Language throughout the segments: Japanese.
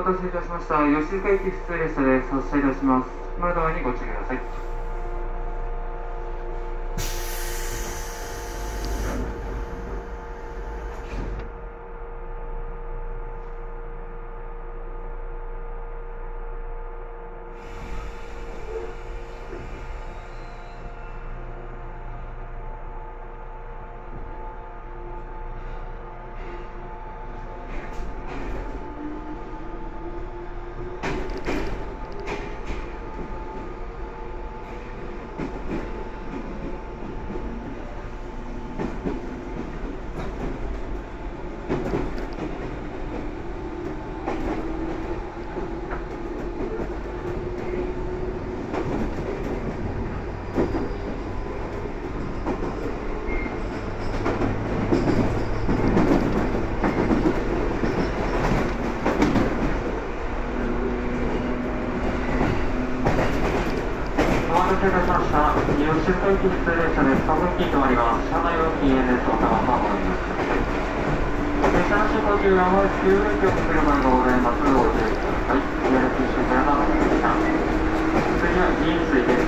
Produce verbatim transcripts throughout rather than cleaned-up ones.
待たせいたしました。吉塚駅普通列車で発車いたします。前側にご注意ください。お待たせいたしました。吉塚駅普通列車です。各駅止まります。車内料金 エヌエス お玉さんお乗りください。列車の進行中、やむ急ブレーキをかける場合がございます。ご注意ください。リアルティッシュからのお願いでした。次は銀水です。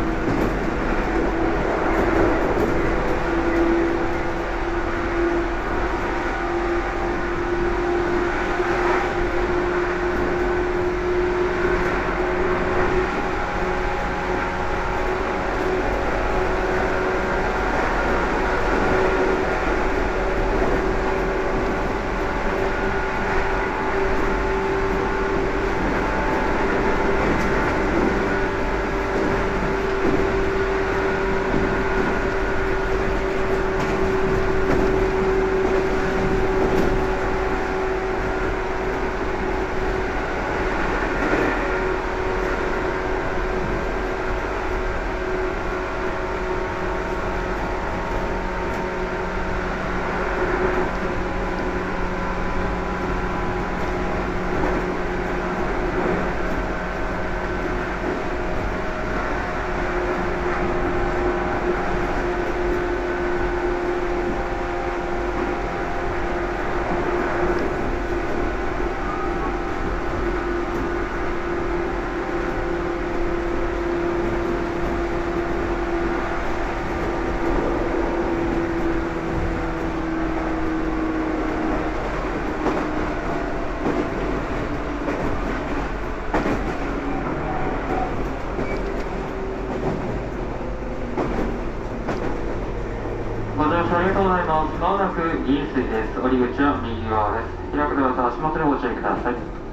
ありがとうございます。まもなく銀水です。降り口は右側です。開くドアと足元でご注意ください。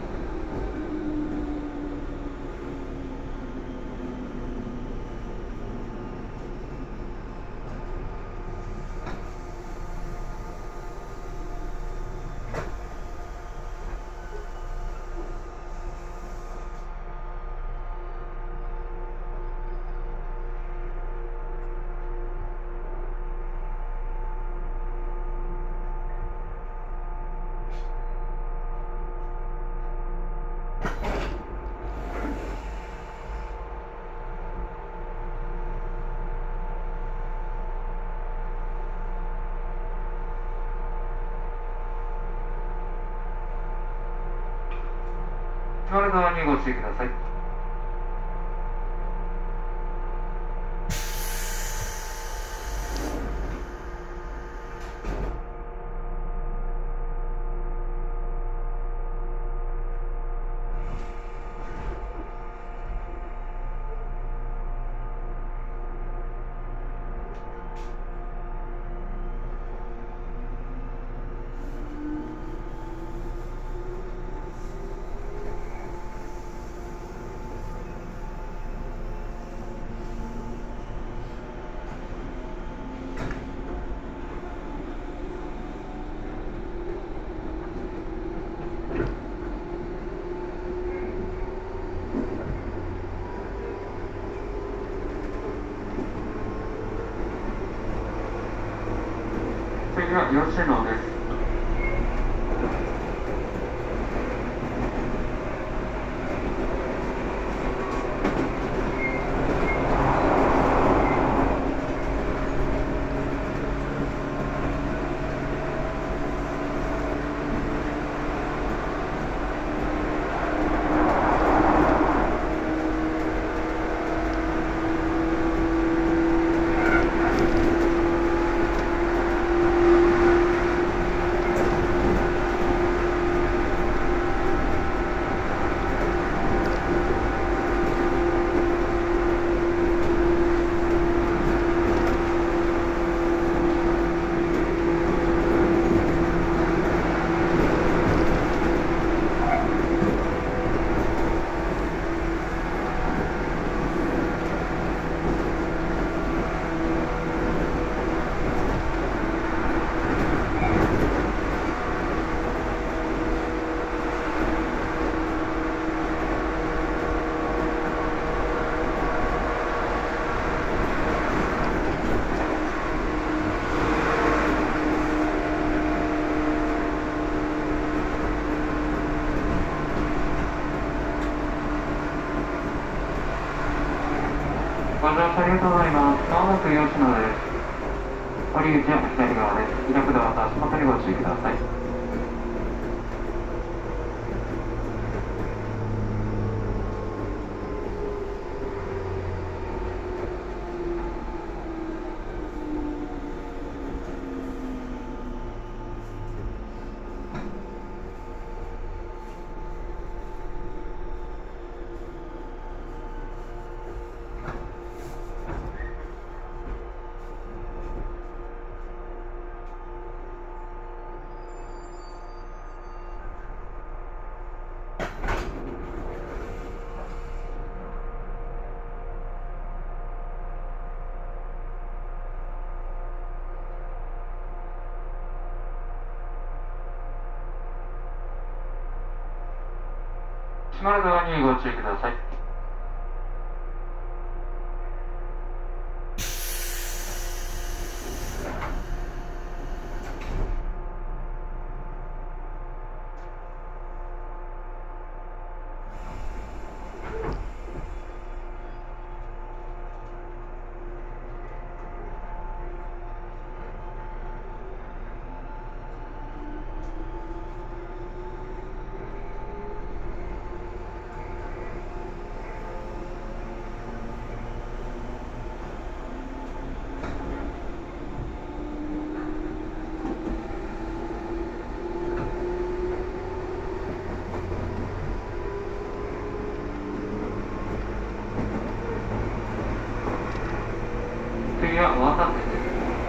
乗る側にご注意ください。次は吉野です。 ご乗車ありがとうございます。まもなく吉野です。降り口は左側です。開くドアと足元にご注意ください。閉まるドアにご注意ください。次は渡瀬です。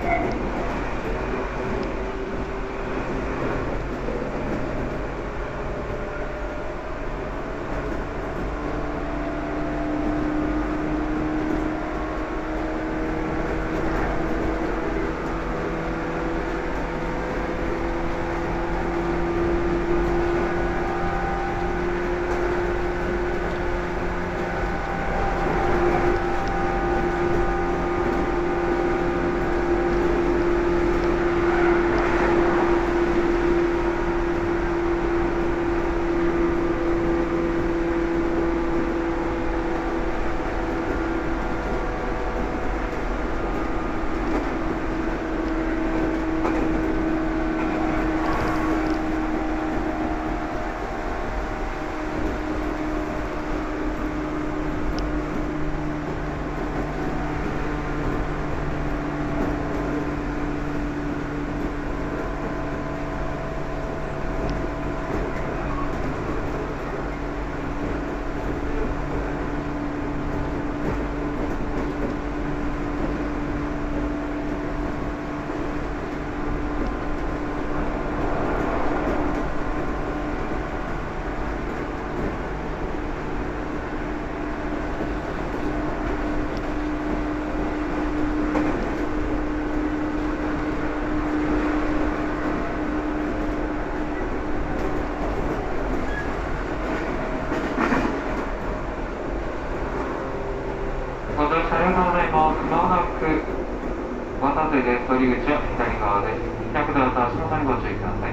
ご乗車ありがとうございます。まもなく渡瀬です。降り口は左側です。開くドアと足元にご注意ください。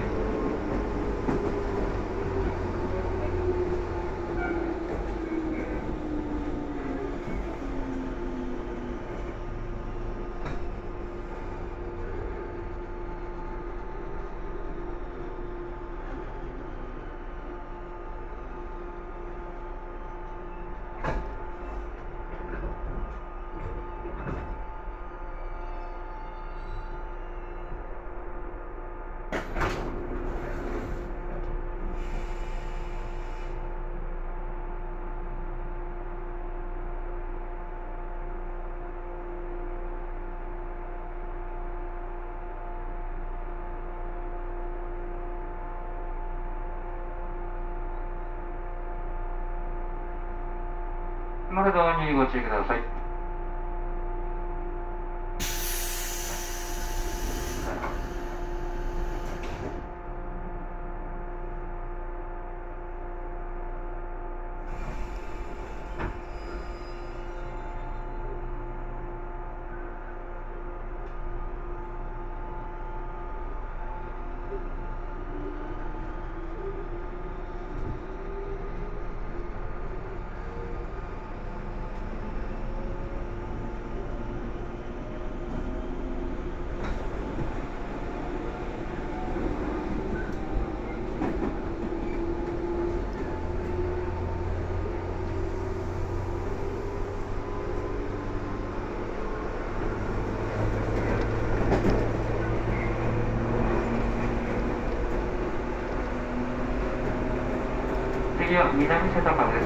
閉まるドアにご注意ください。 次は南瀬高です。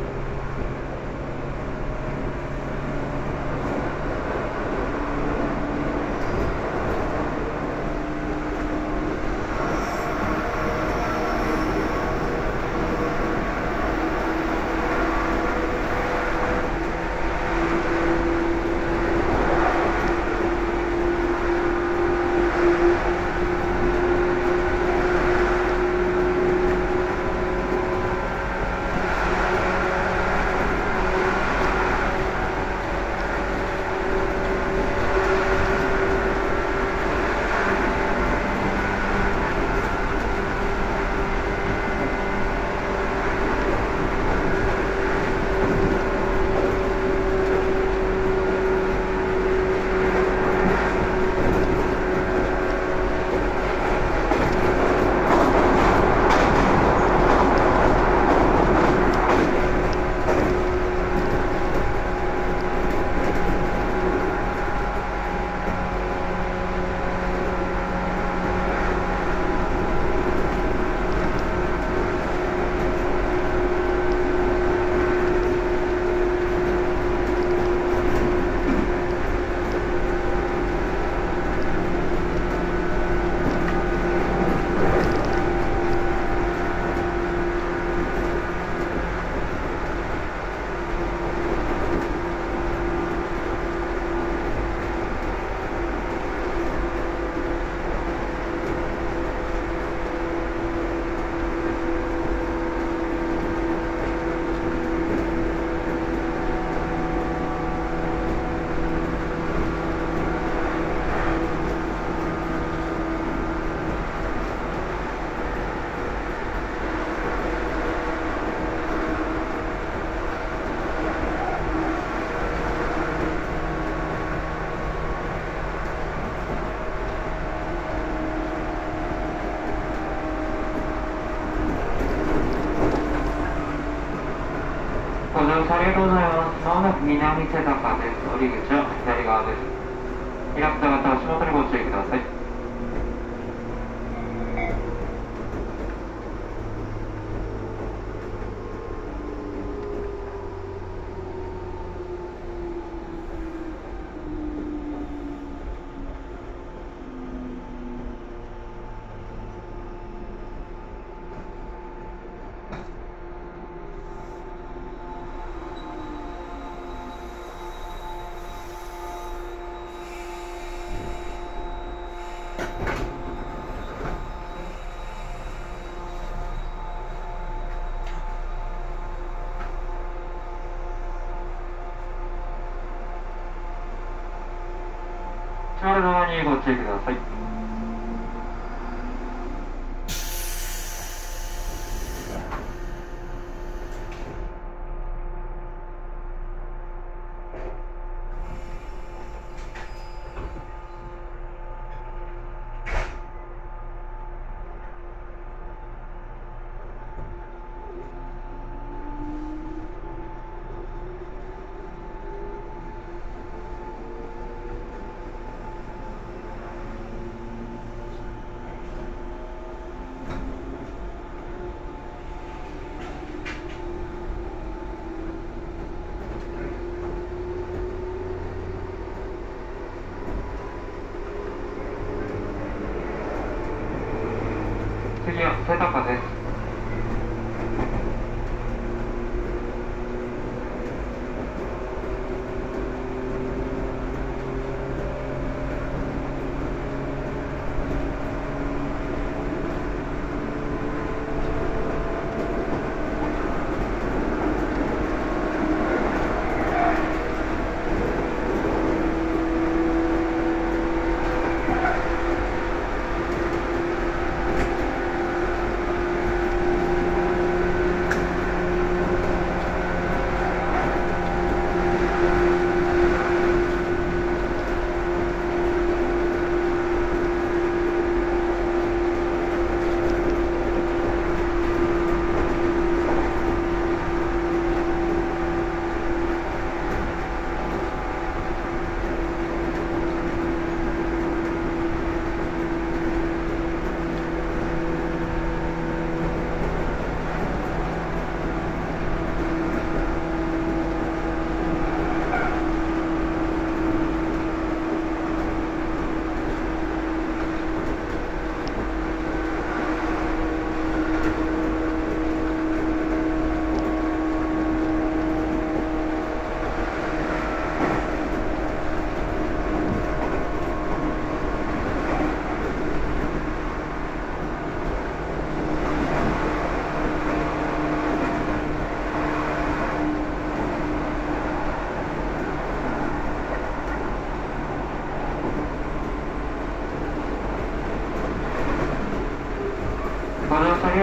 ご乗車ありがとうございます。まもなく南瀬高です。降り口は左側です。開くと方は足元にご注意ください。閉まる側にご注意ください。次は瀬高です。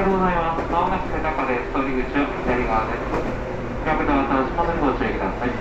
がとうございます。まもなく世田谷です。通り口は左側です。開くドアと足元にご注意ください。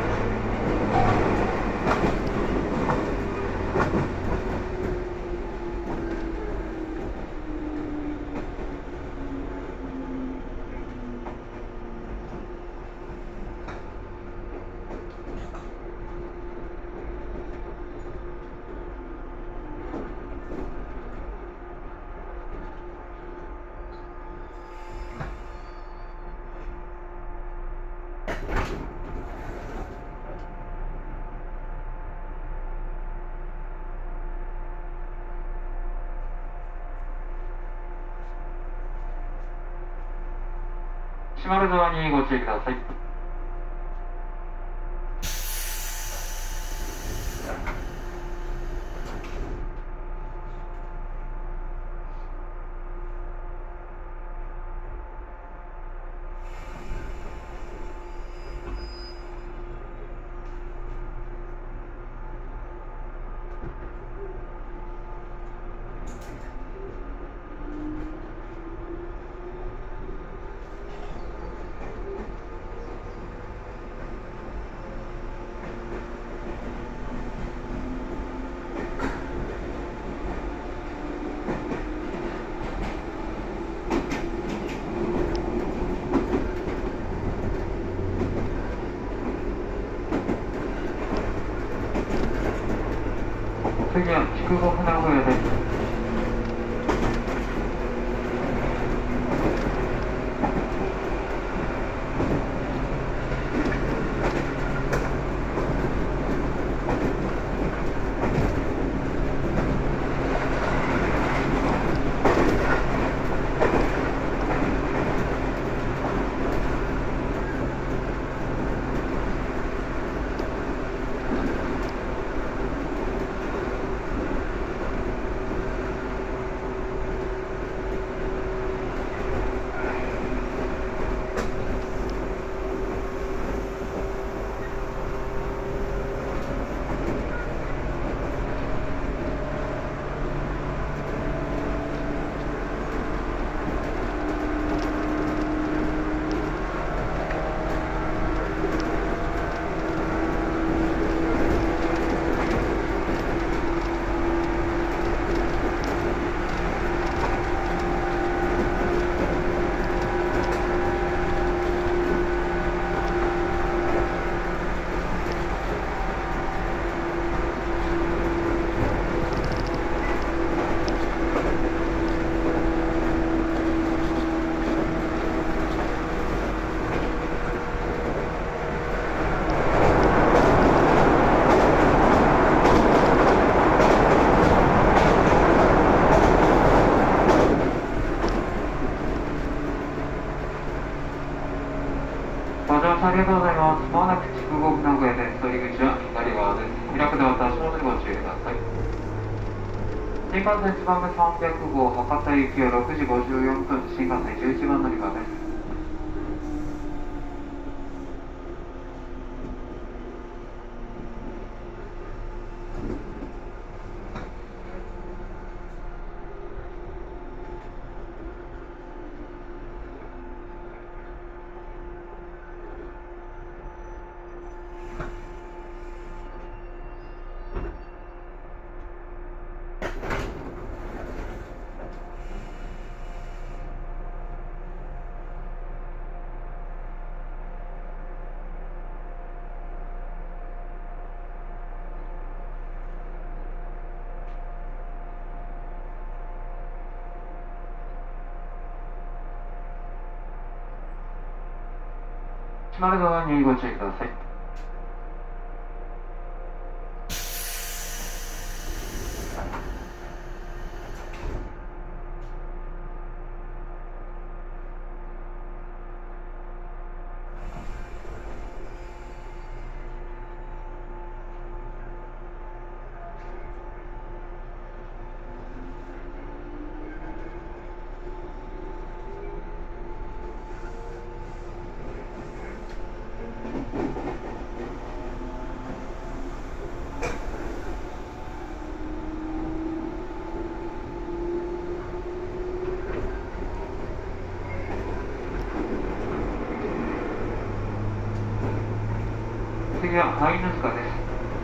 閉まるドアにご注意ください。次は筑後船小屋です。ありがとうございます。まもなく筑後船小屋です。取り口は左側です。開くドアと足元にご注意ください。新幹線いちばんめさんびゃくごう博多行きはろくじごじゅうよんぷん、新幹線じゅういちばん乗り場です。閉まるドアにご注意ください。 次はハイヌスカです。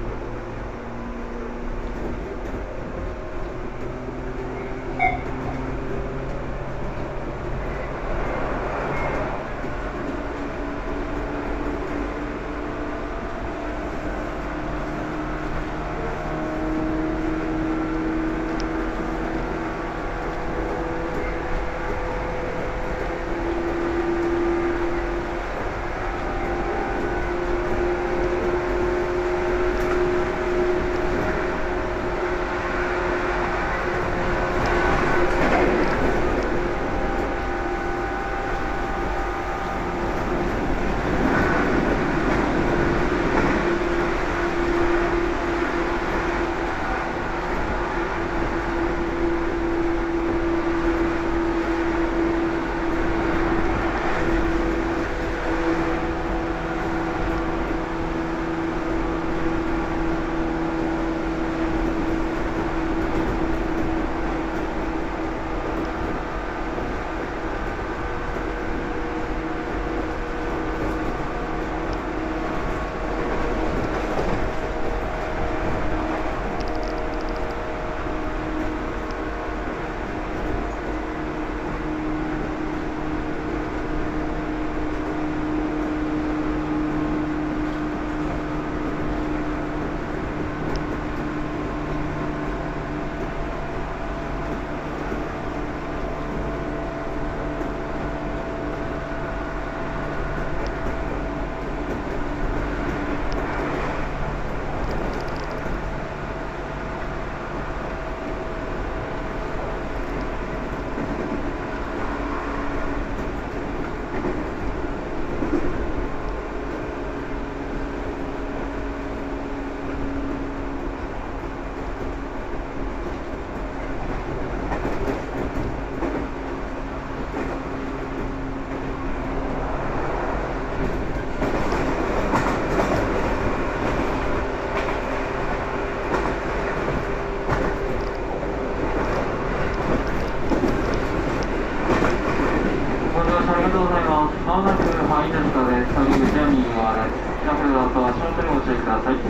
まもなくハイヌスカです。先口は右側です。シャッフルだと足元にご注意ください。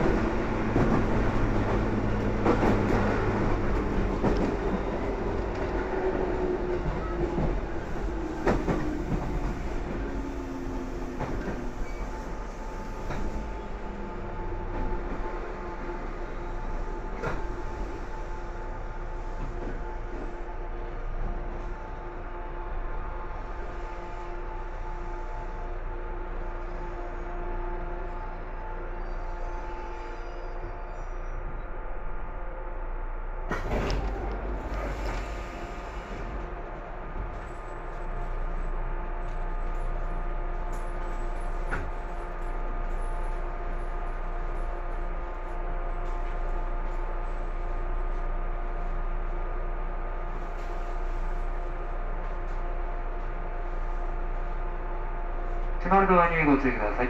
閉まるドアにご注意ください。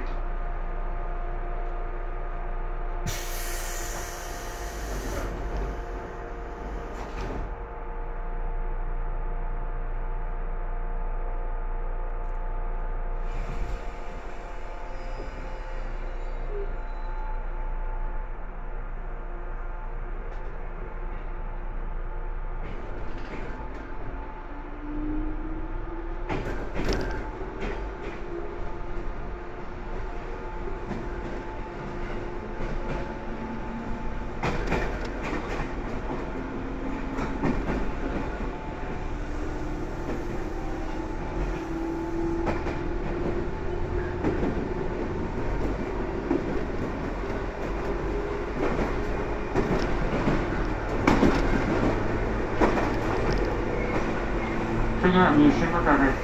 次は西牟田です。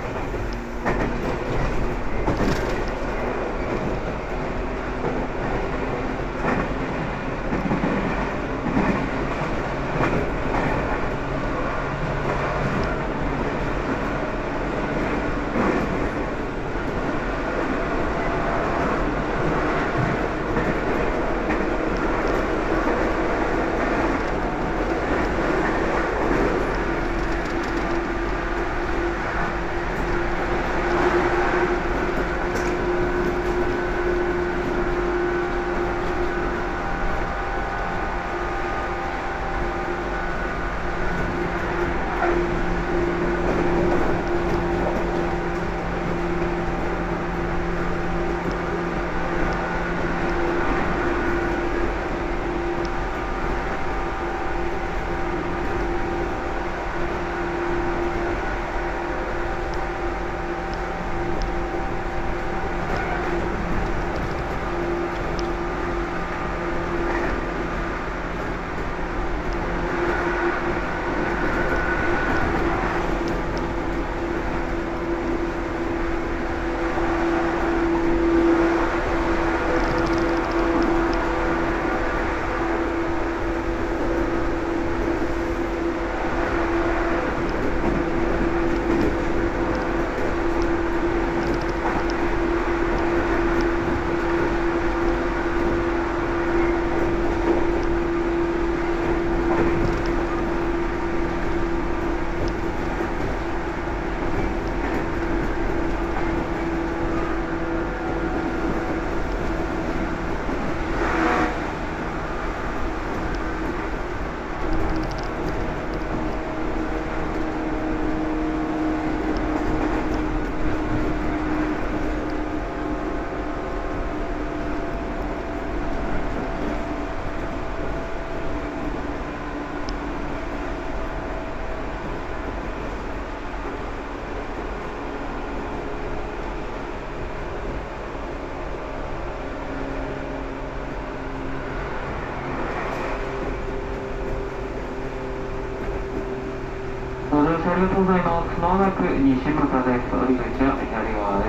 りがとうございます。まもなく西牟田です。降り口は左側です。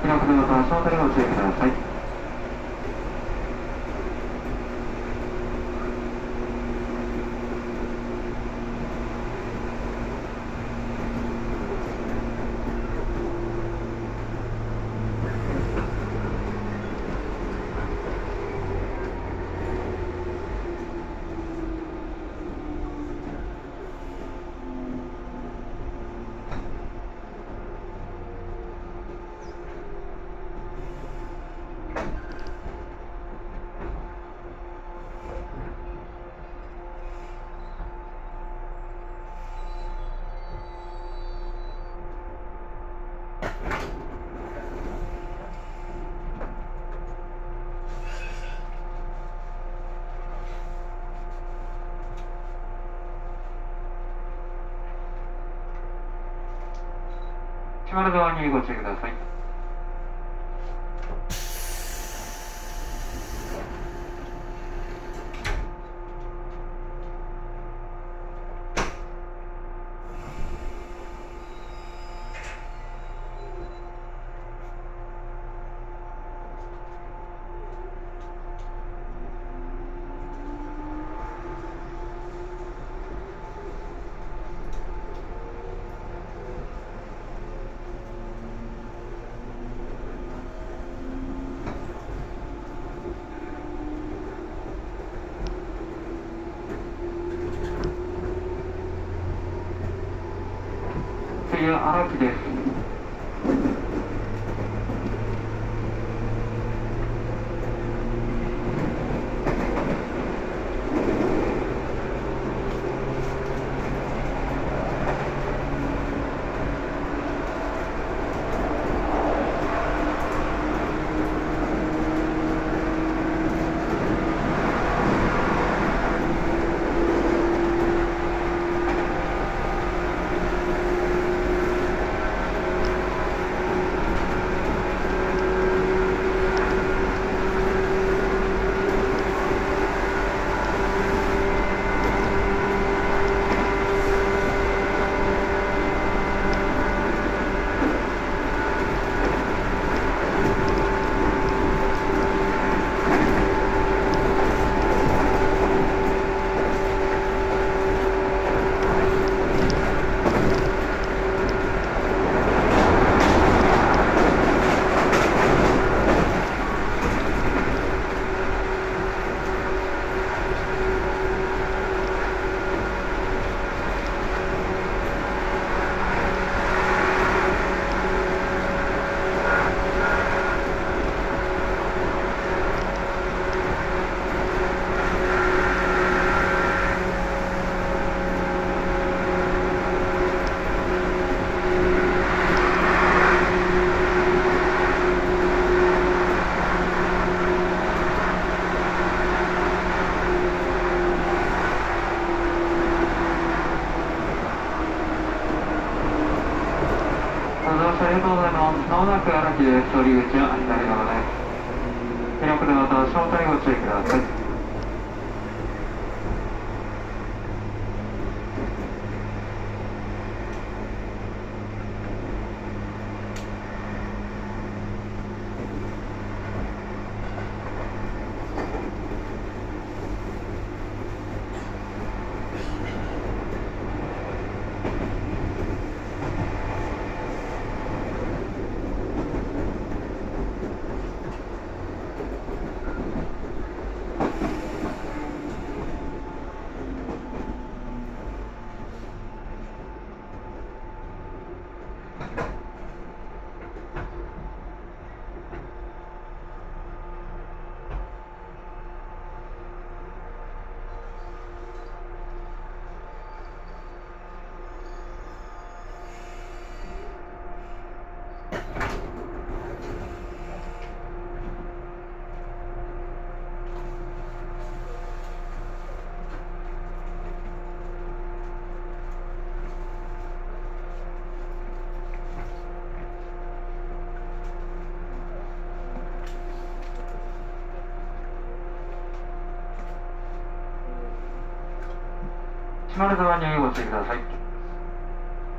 開くドアと足元にご注意ください。閉まるドアにご注意ください。次は荒木です。ありがとうございます。まもなく荒木です。降り口は左側です。開くドアと足元にご注意ください。閉まるドアにご注意ください。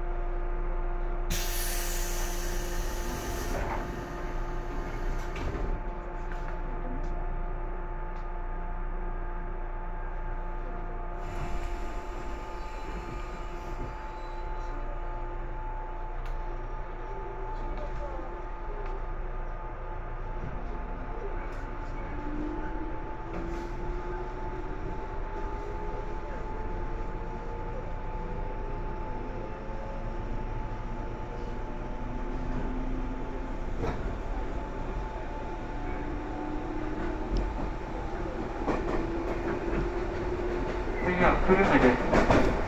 次は久留米です。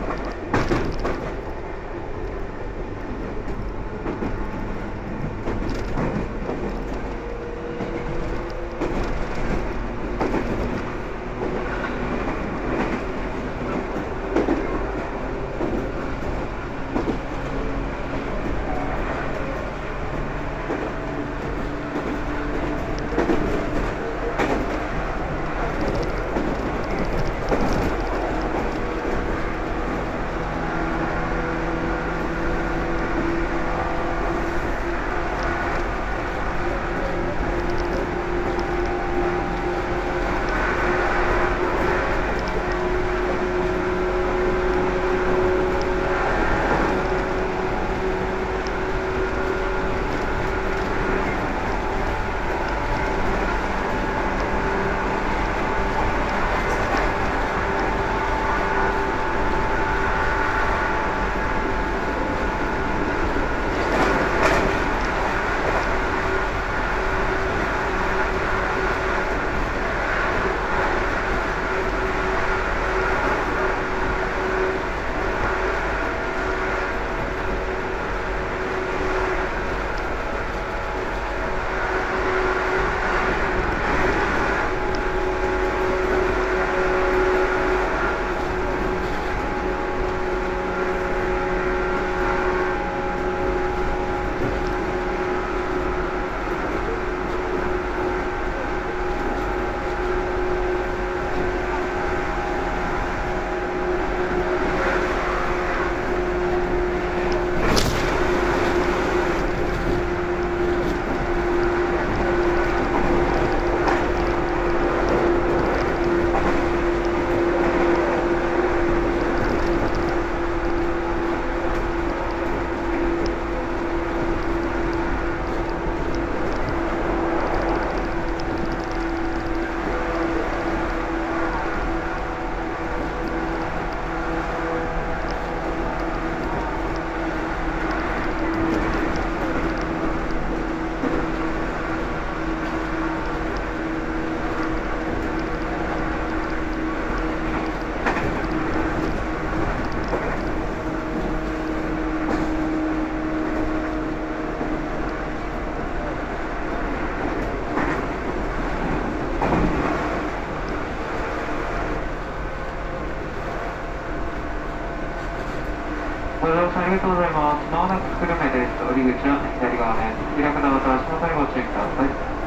ご乗車ありがとうございます。まもなく久留米です。降り口は左側です。開くドアと足元にご注意ください。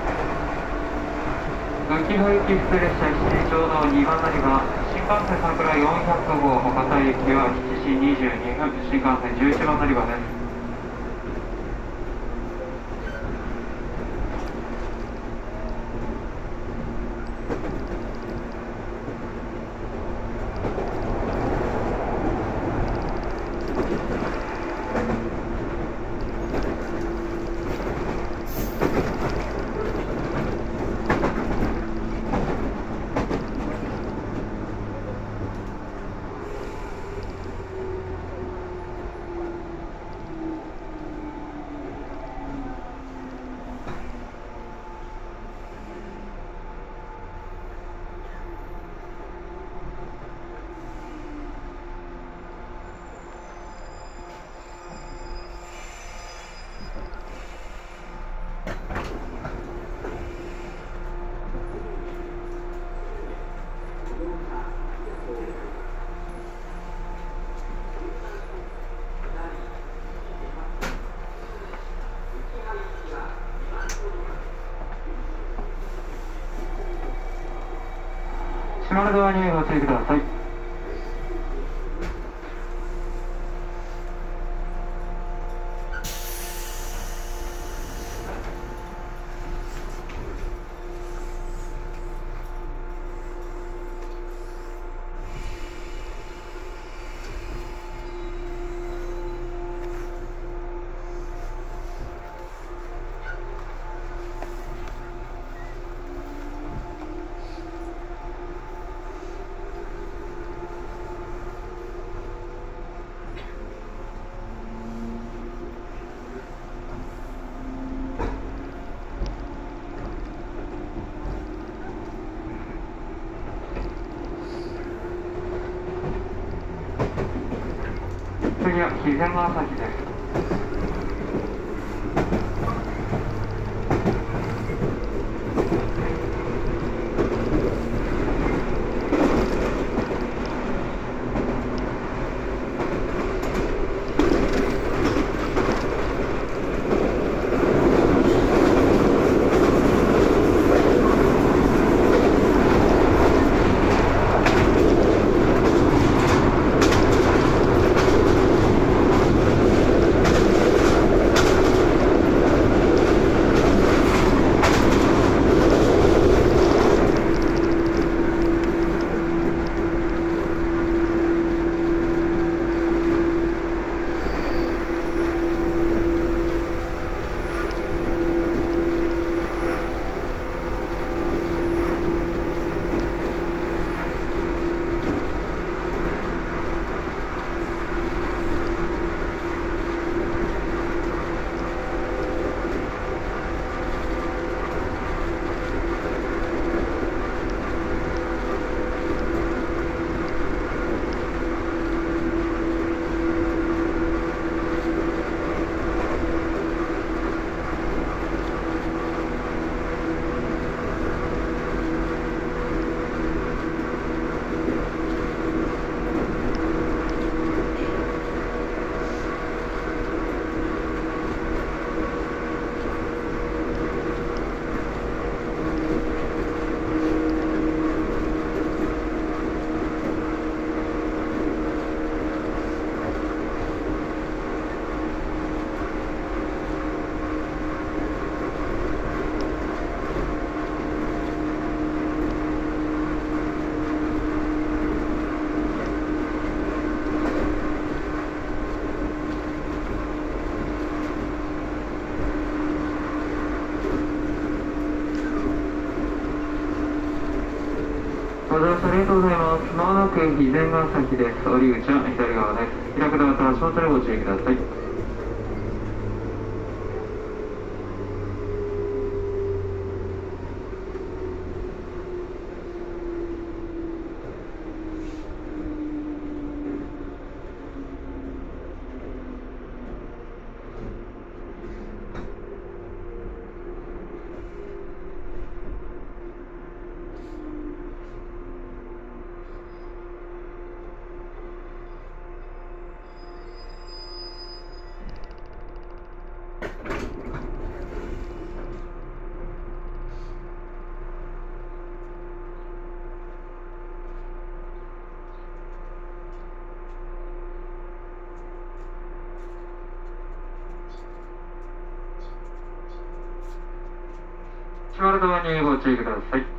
浮き葉行き普通列車しちじちょうどにばん乗り場、新幹線桜よんひゃくごう博多行きはしちじにじゅうにふん、新幹線じゅういちばん乗り場です。閉まるドアにご注意ください。 肥前ヶ崎です。ご乗車ありがとうございます。まもなく肥前ヶ崎です。降り口は左側です。開くドアと足元にご注意ください。閉まるドアにご注意ください。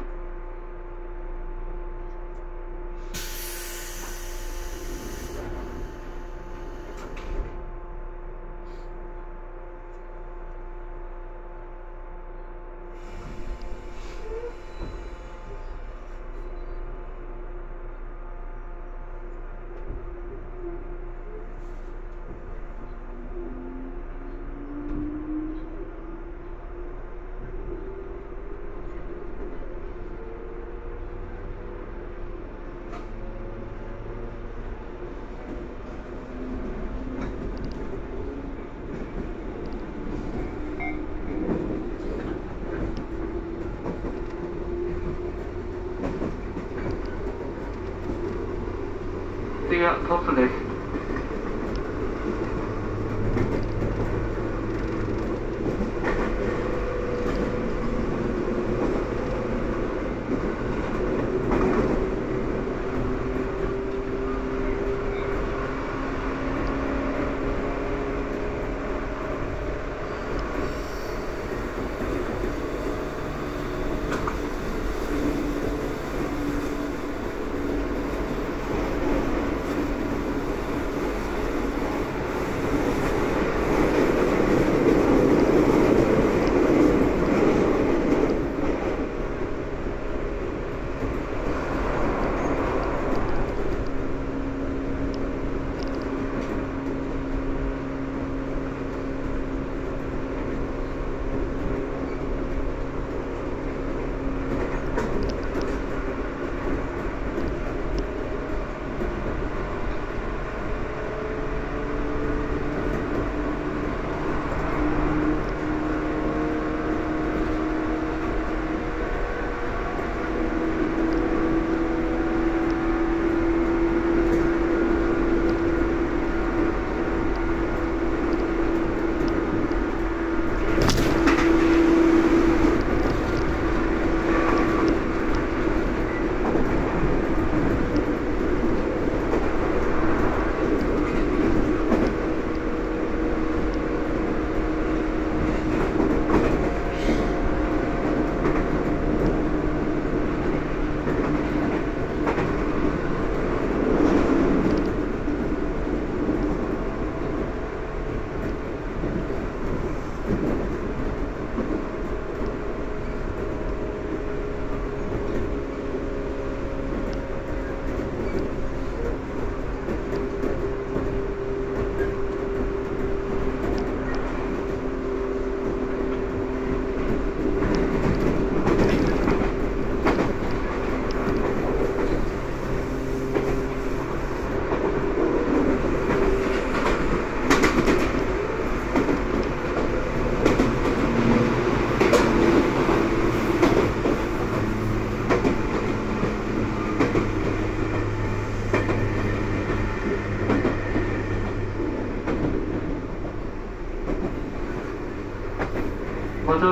次はトスです。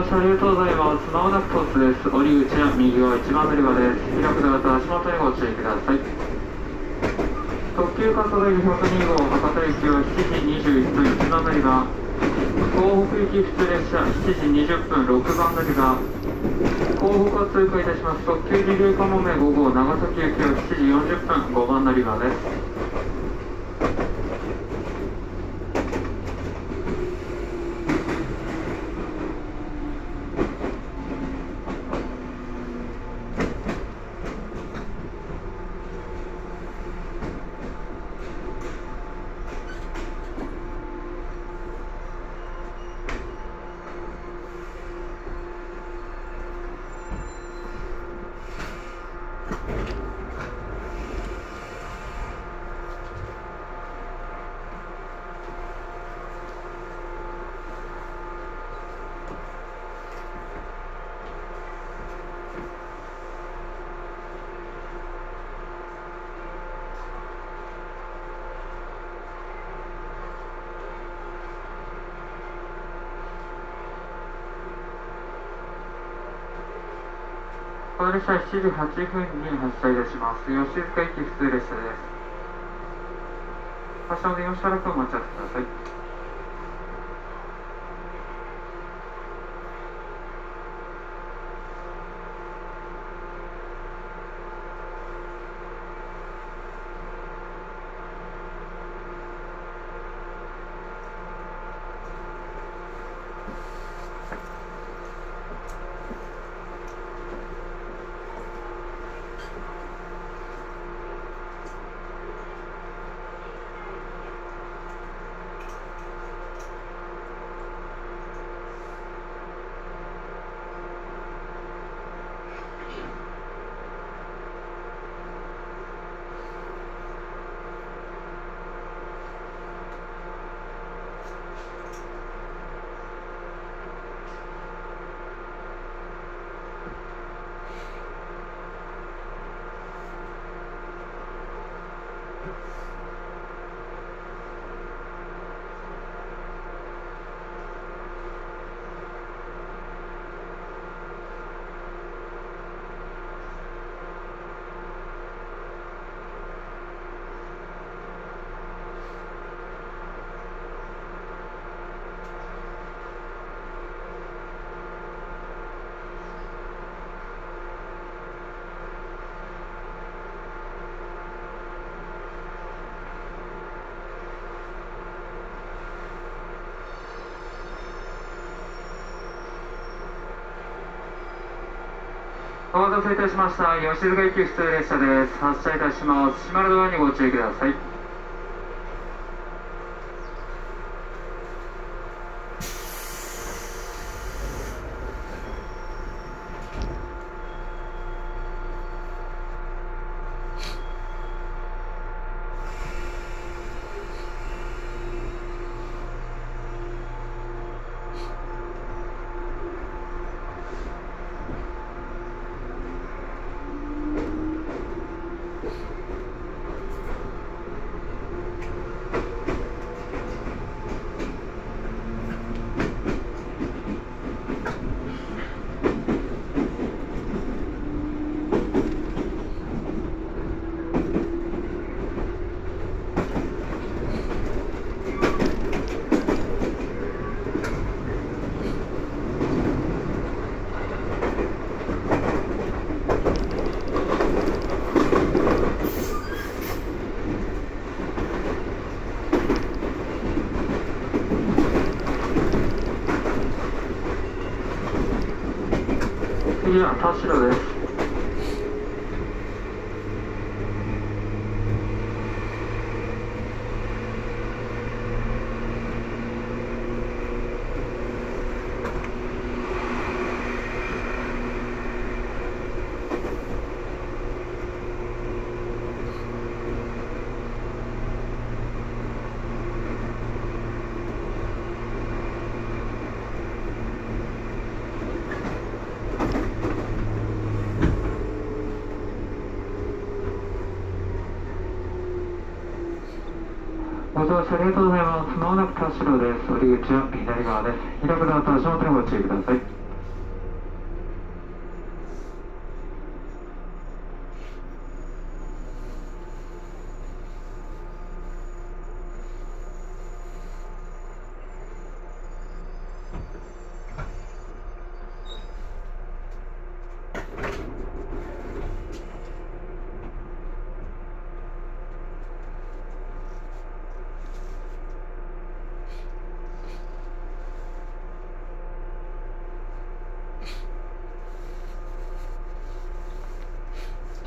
車ありがとうございます。まもなく到着です。降り口は右側いちばん乗り場です。開くドアと足元にご注意ください。特急カソデルひゃくに号博多行きはしちじにじゅういっぷんいちばん乗り場、東北行き普通列車しちじにじゅっぷんろくばん乗り場、東北を通過いたします。特急リレーかもめご号長崎行きはしちじよんじゅっぷんごばん乗り場です。この列車はしちじはっぷんに発車いたします。吉塚行き普通列車です。発車までよんしばらくお待ちください。お待たせいたしました。吉塚行き普通列車です。発車いたします。閉まるドアにご注意ください。次は田代です。ご乗車ありがとうございます。まもなく田代です。降り口は左側です。開くドアと足元にご注意ください。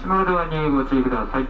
閉まるドアにご注意ください。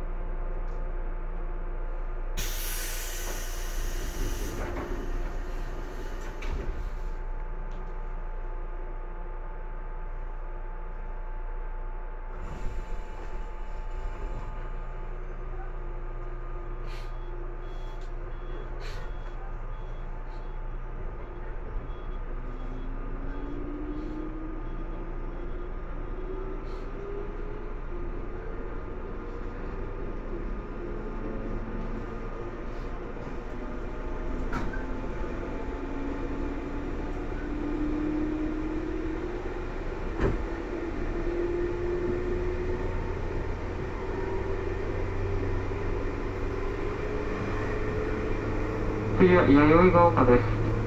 次は弥生が丘です。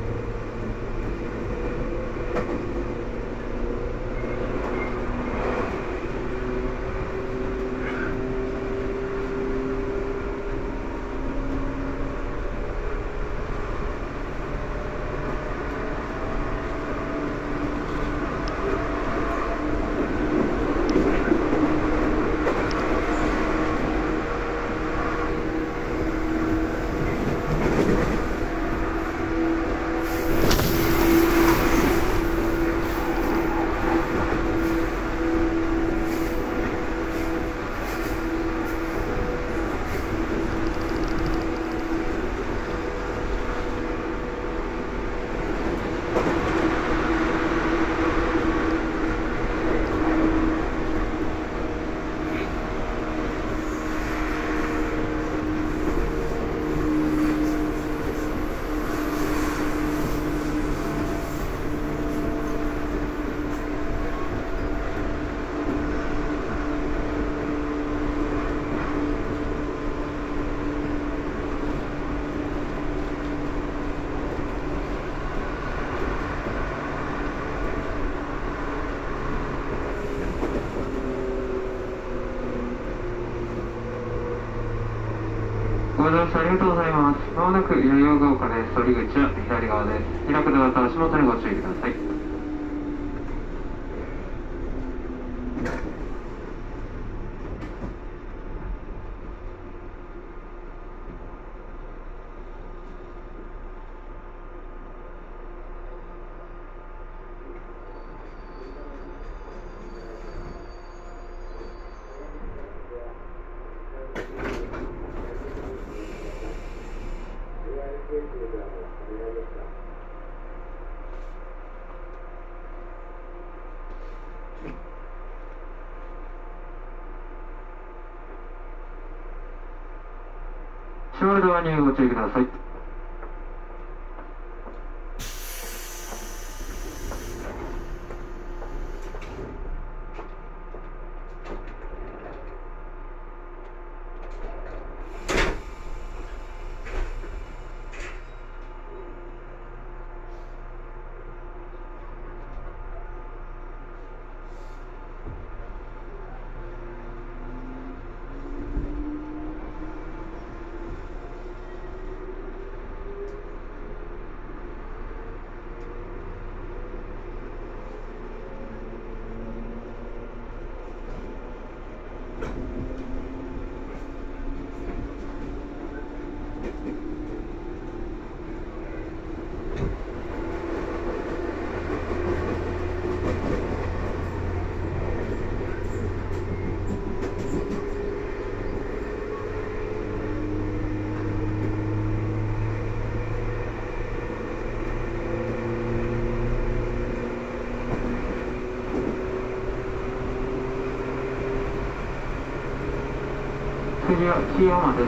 ご乗車ありがとうございます。まもなく弥生が丘です。通り口は左側です。開くドアと足元にご注意ください。閉まるドアにご注意ください。次は木山です。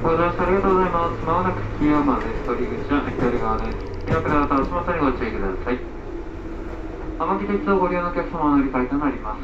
ご乗車ありがとうございます。まもなくキーヤマンです。取り口は左側です。開くドアと足元にご注意ください。天城鉄道をご利用のお客様の乗り換えとなります。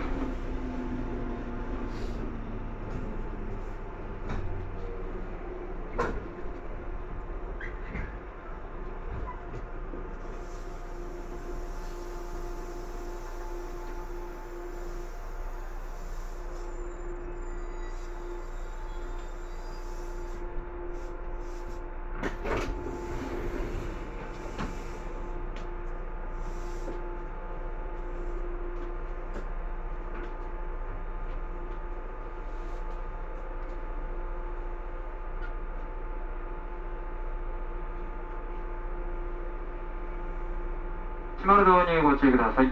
閉まるドアにご注意ください。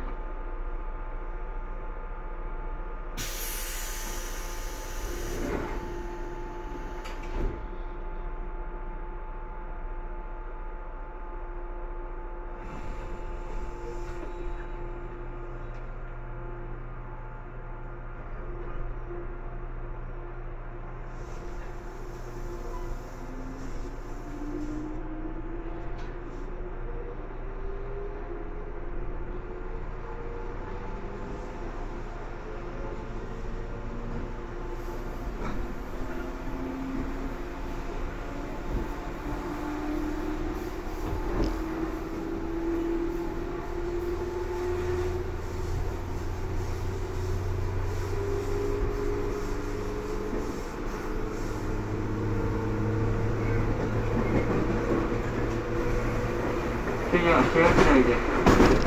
次は主役台です。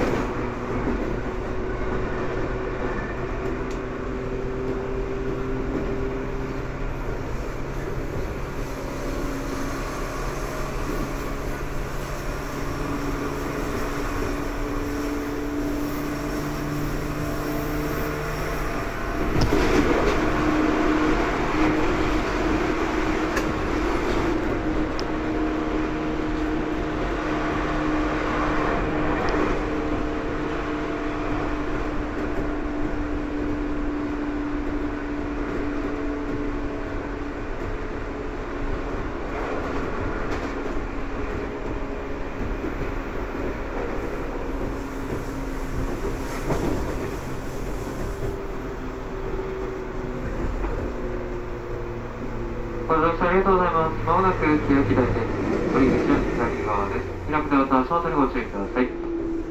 ご乗車ありがとうございます。まもなく欅台です。取り口は左側です。開くドアと足元にご注意ください。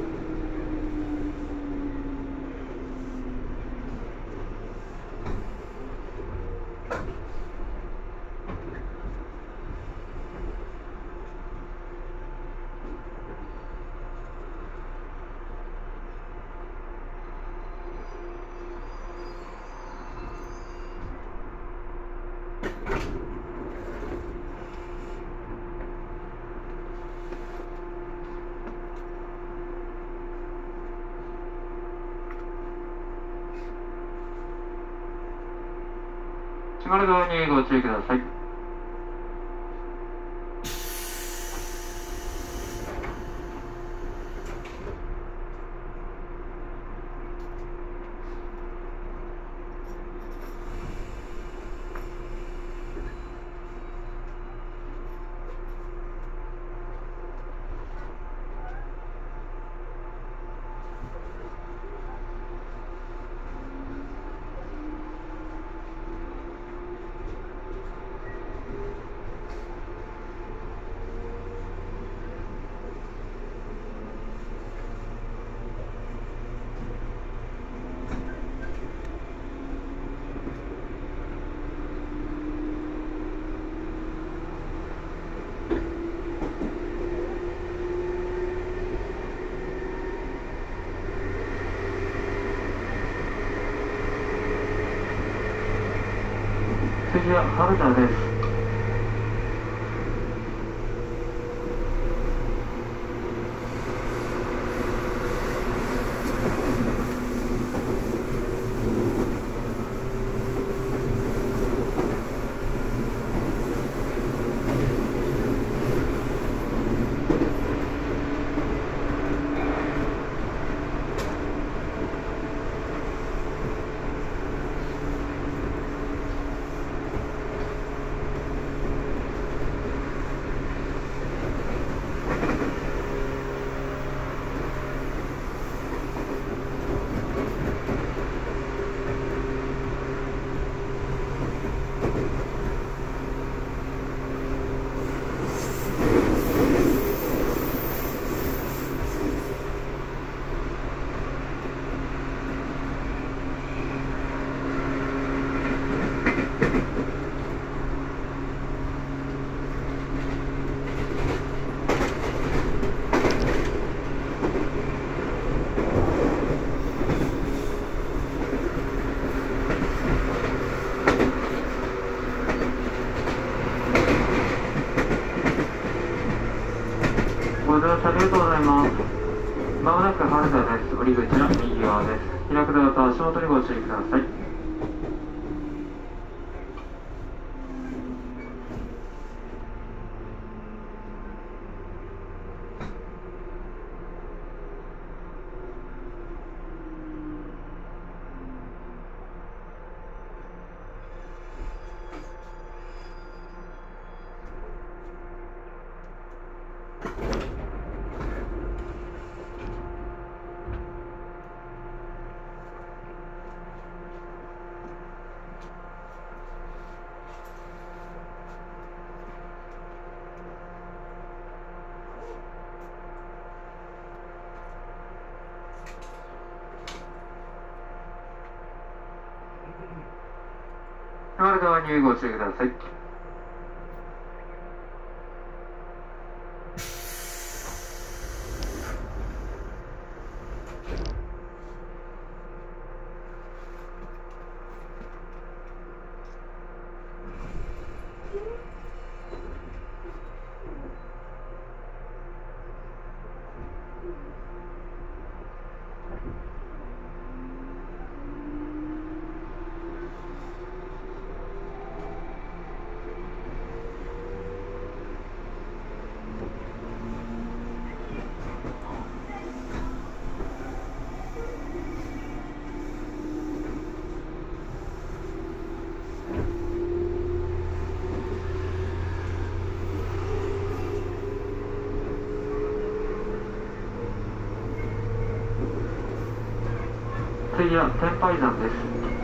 閉まるドアにご注意ください。次は春田です。 ご乗車ありがとうございます。まもなく春田です。降り口は右側です。開くドアと足元にご注意ください。閉まるドアにご注意ください。次は天拝山です。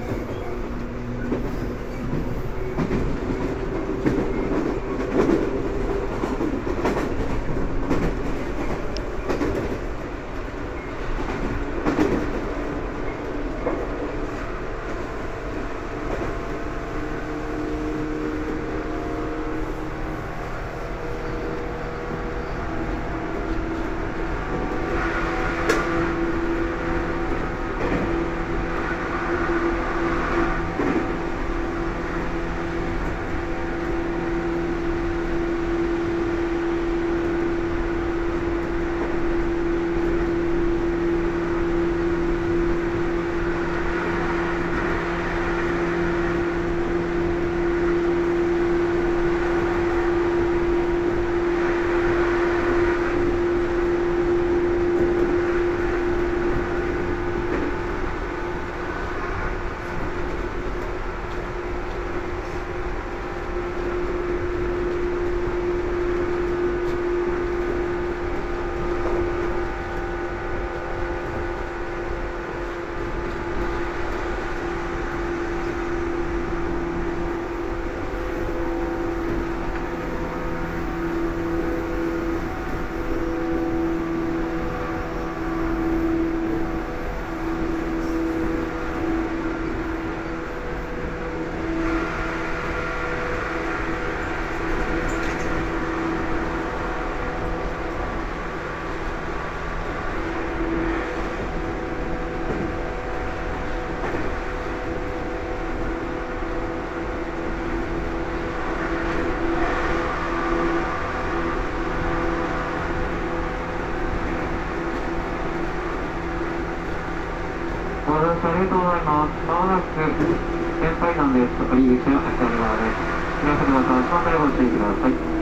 ご乗車ありがとうございます。まもなく天拝山です。入り口は左側です。開くドアと足元にご注意ください。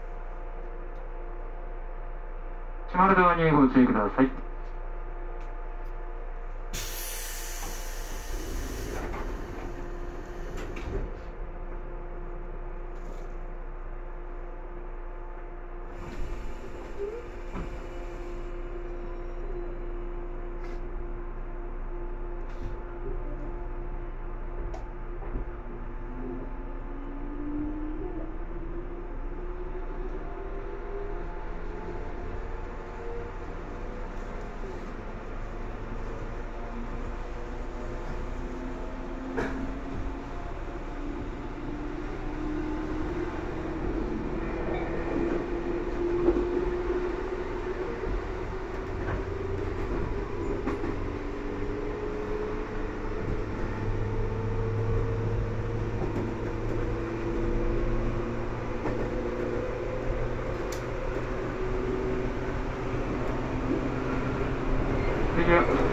閉まるドアにご注意ください。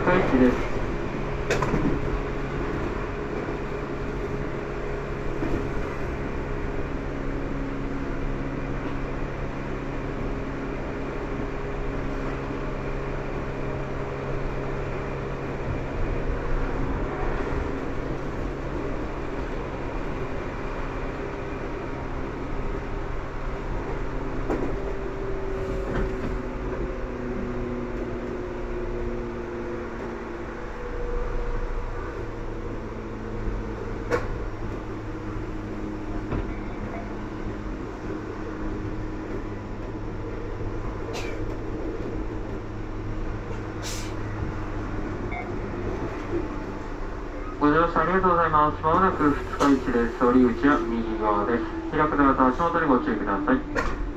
回地です。ご乗車ありがとうございます。まもなくふつか市です。折口は右側です。開くドアと足元にご注意ください。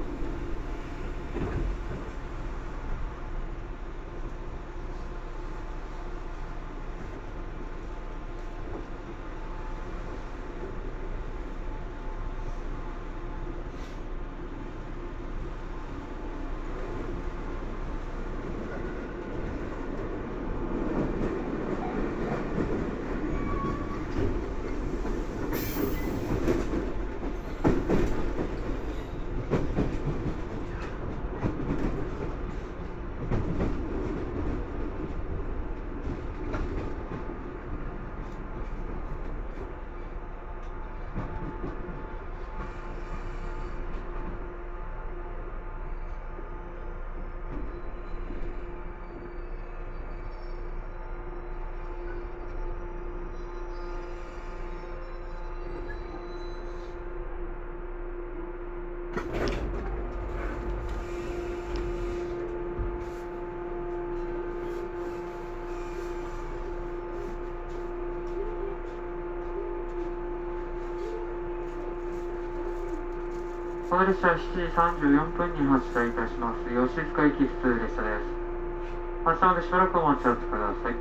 この列車はしちじさんじゅうよんぷんに発車いたします。吉塚行き普通列車です。発車までしばらくお待ちください。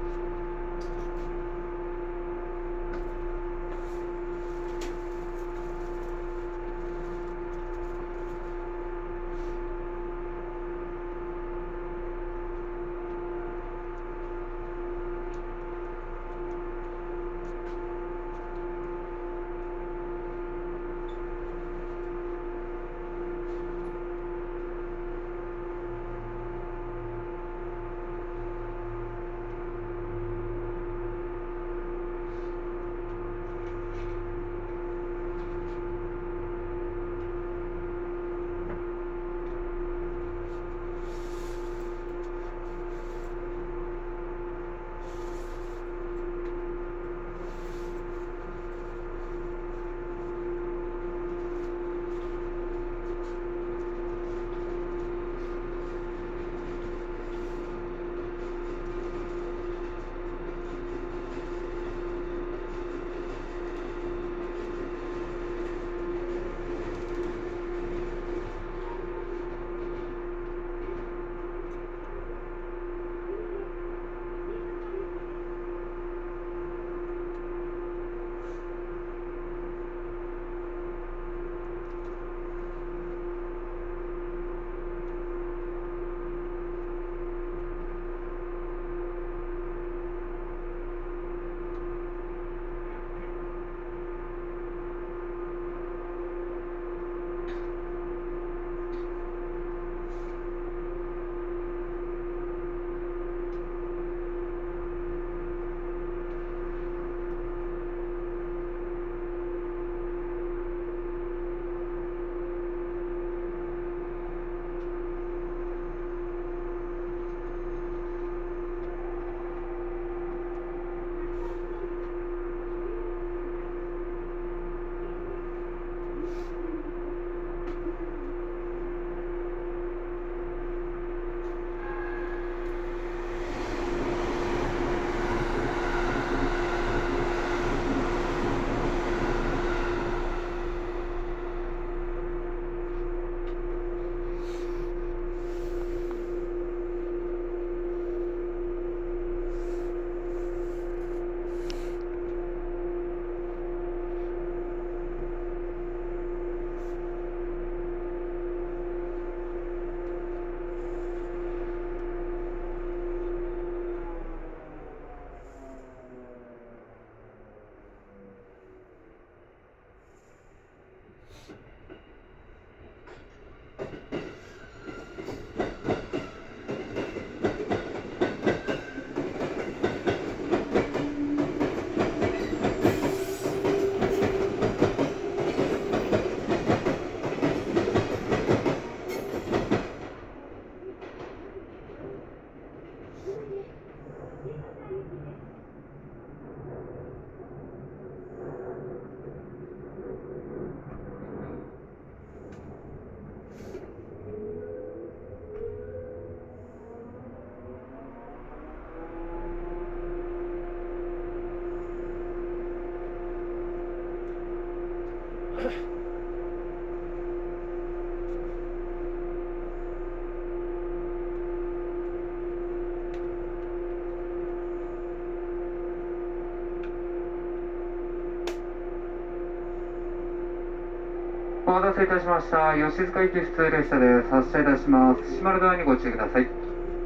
お待たせいたしました。吉塚行き普通列車です。発車いたします。閉まるドアにご注意ください。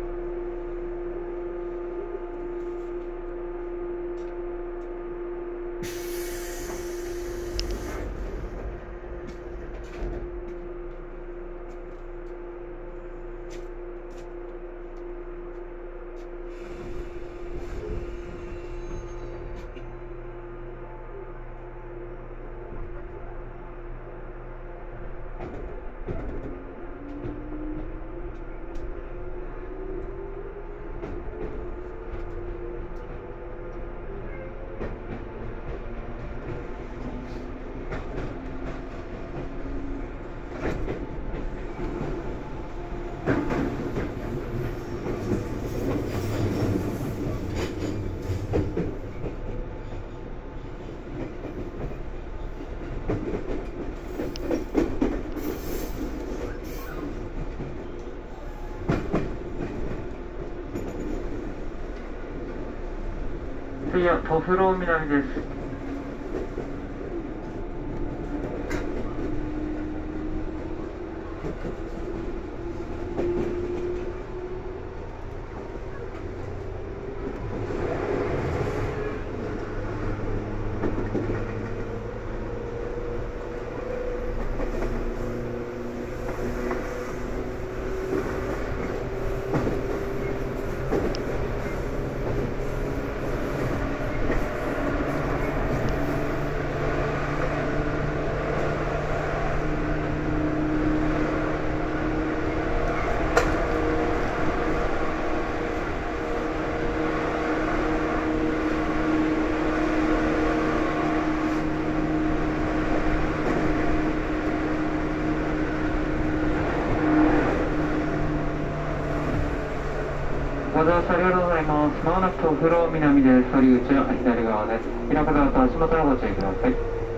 次はトフロー南です。ご乗車ありがとうございます。まもなくトフロー南です。反口は左側です。田舎側と足元のご注意ください。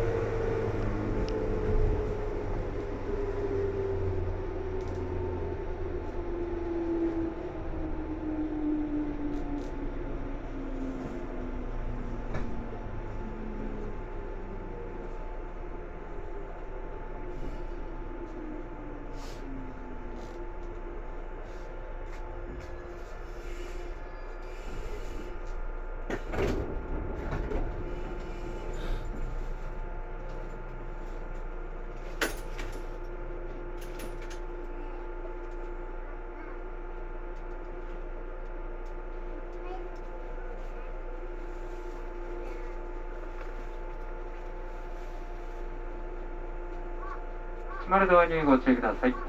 閉まるドアにご注意ください。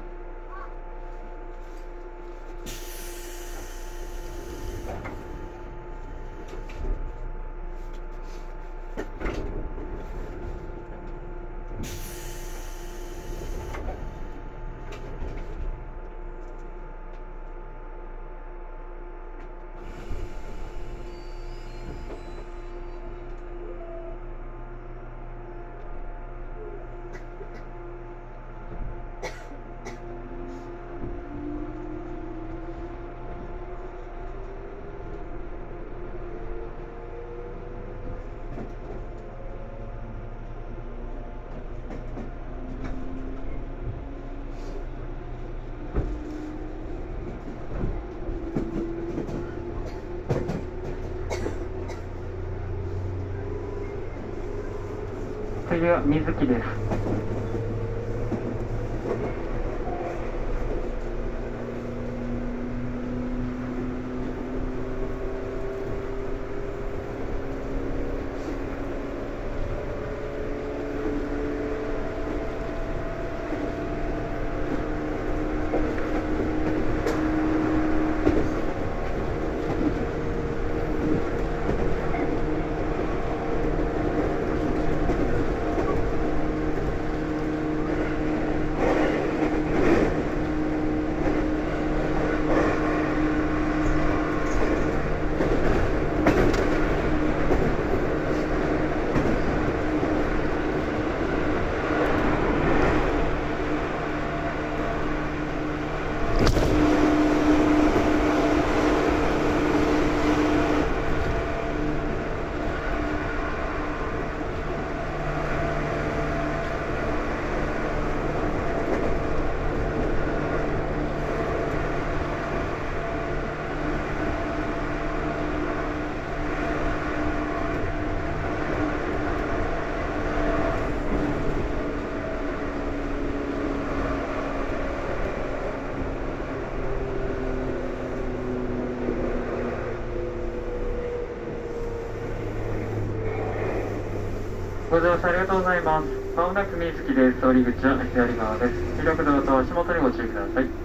次は水木です。 ご乗車ありがとうございます。まもなく水木です。降り口は左側です。気力道と足元にご注意ください。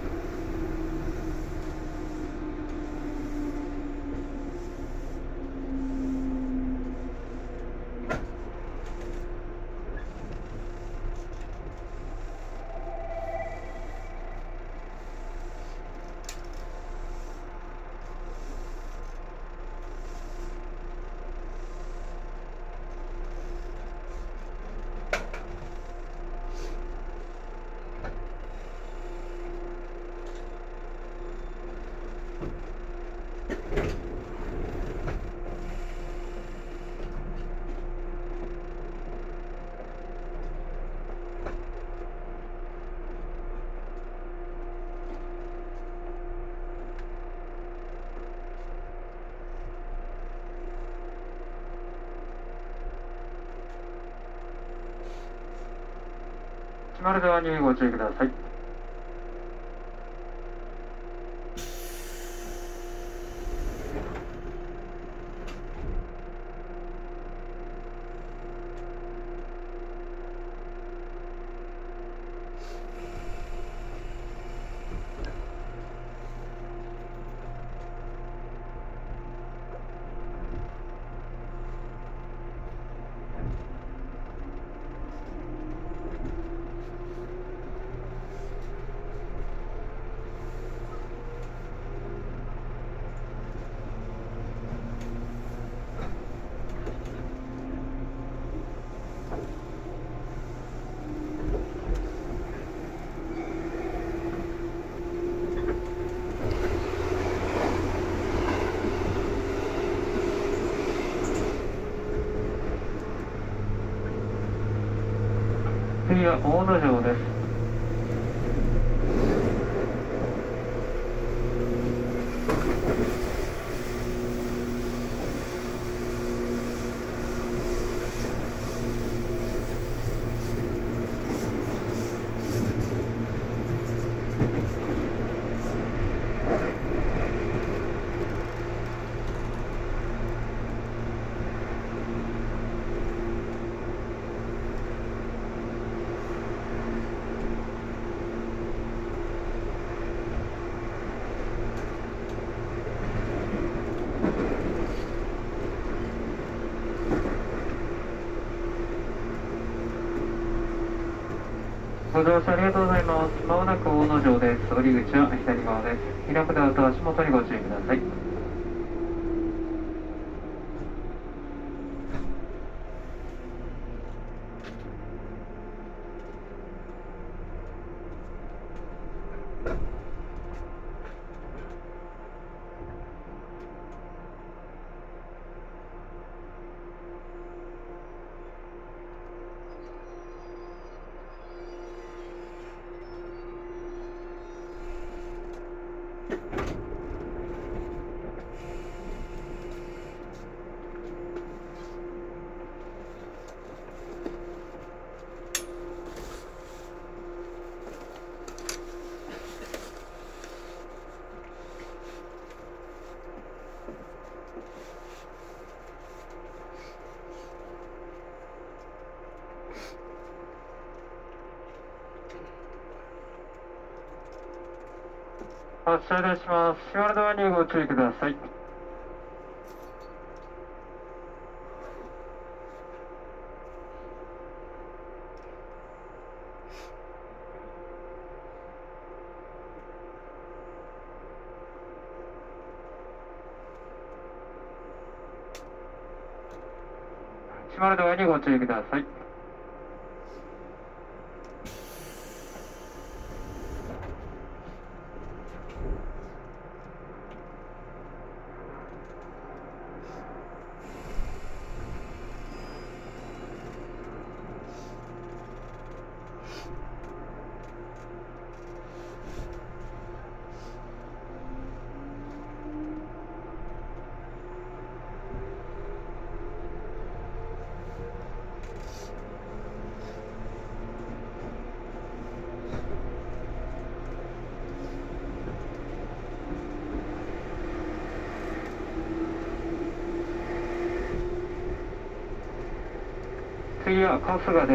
閉まるドアにご注意ください。次は大野城です。ご乗車ありがとうございます。まもなく大野城です。降り口は左側です。開くドアと足元にご注意ください。発車いたします。閉まるドアにご注意ください。閉まるドアにご注意ください。 は春日です。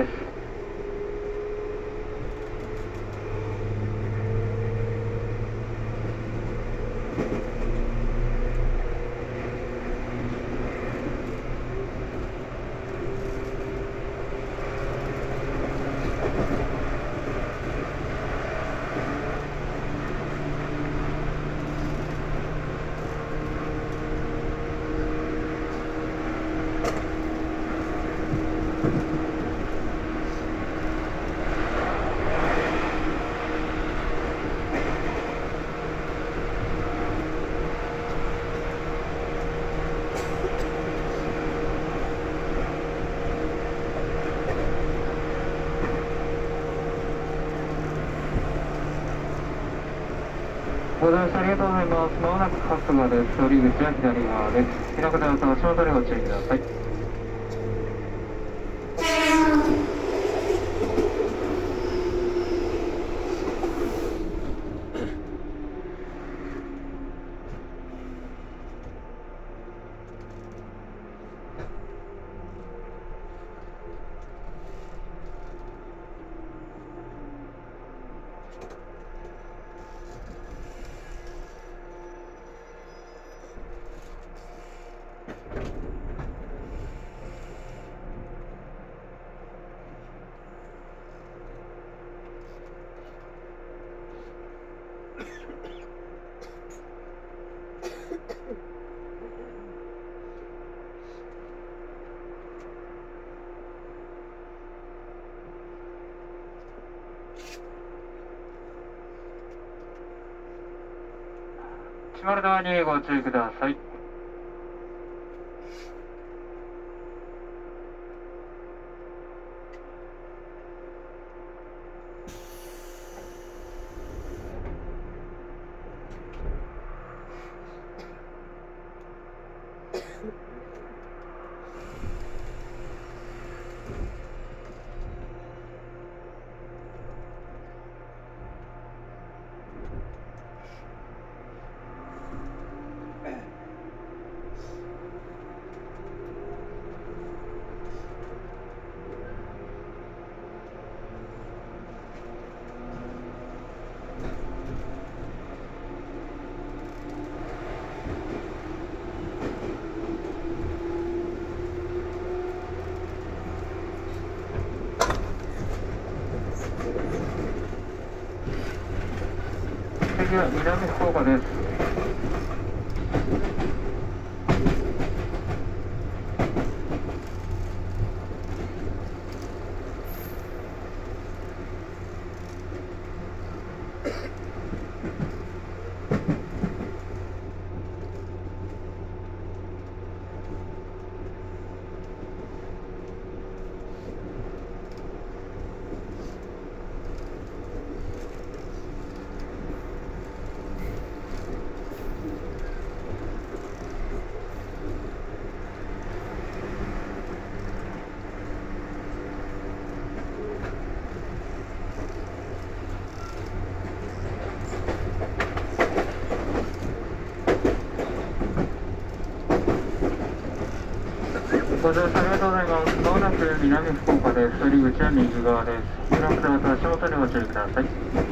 ご乗車ありがとうございます。まもなく春日です。降り口は左側です。日の方は足元にご注意ください。閉まるドアにご注意ください。次は南福岡です。ご乗車ありがとうございます。まもなく南福岡です。降り口は右側です。日の札は足元にご注意ください。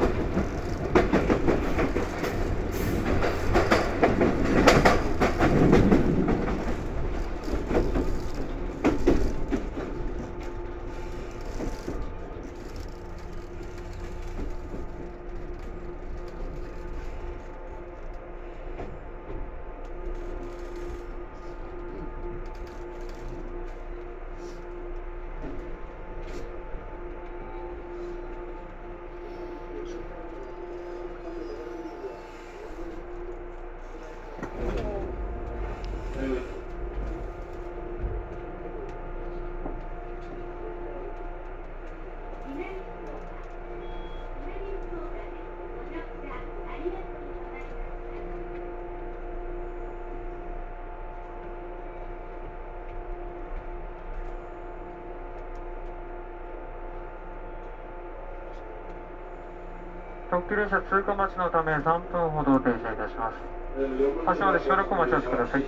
特急列車通過待ちのためさんぷんほど停車いたします。発車までしばらくお待ちください。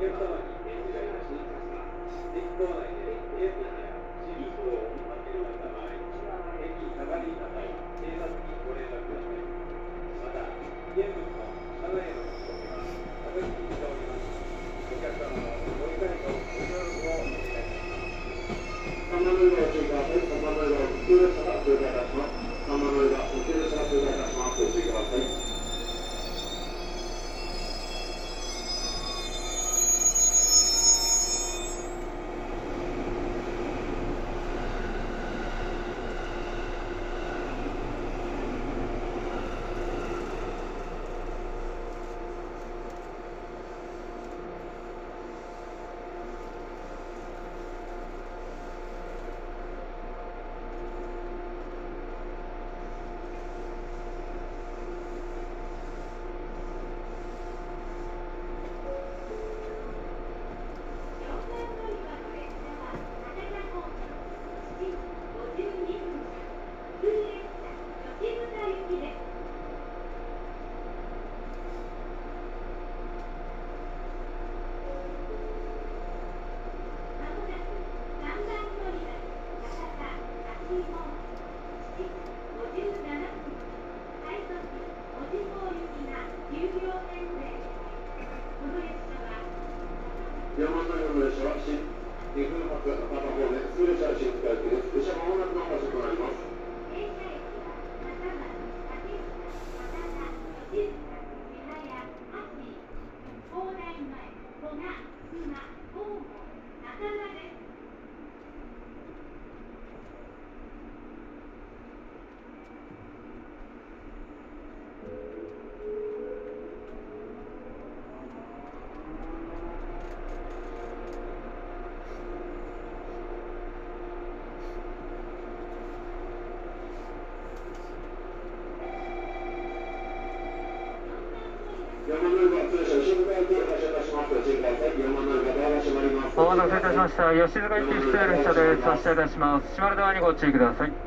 お待たせいたしました。吉塚行き普通列車です。発車いたします。閉まるドアにご注意ください。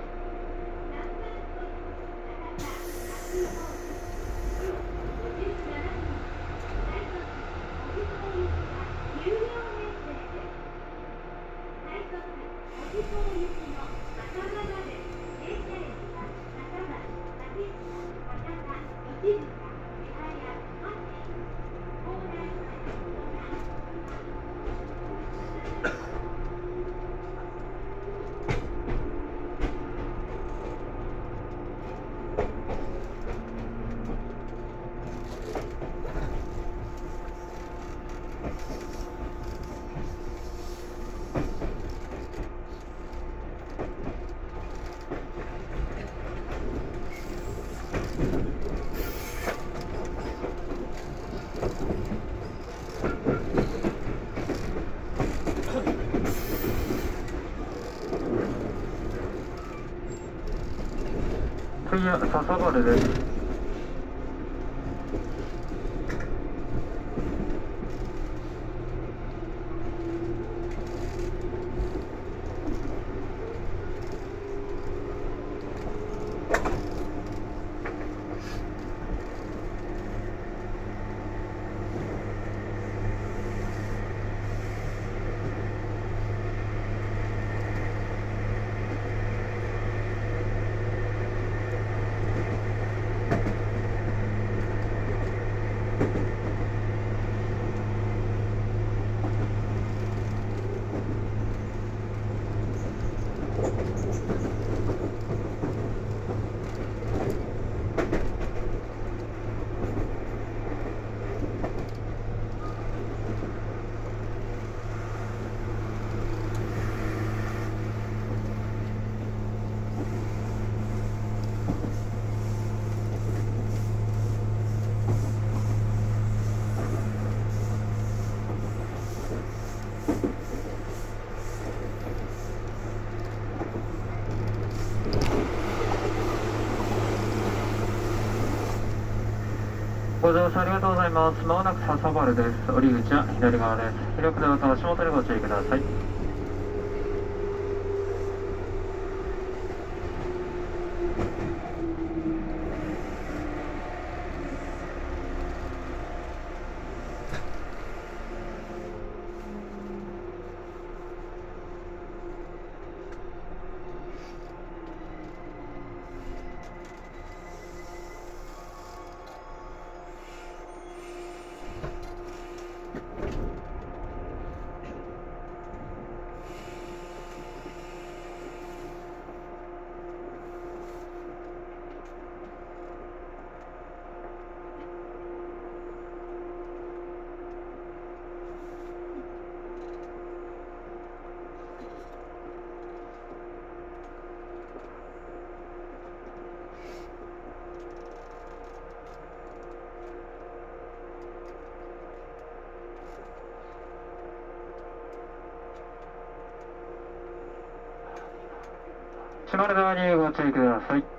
次は笹原です。ご乗車ありがとうございます。まもなく笹原です。降り口は左側です。広くドアと足元にご注意ください。 閉まるドアにご注意ください。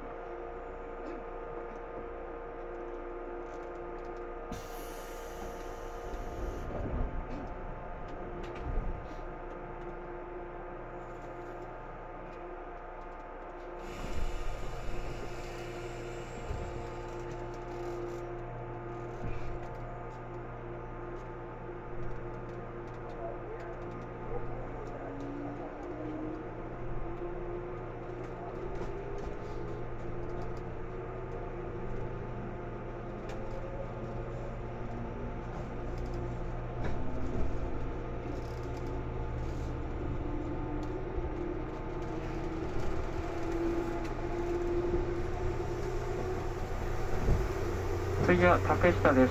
次は竹下です。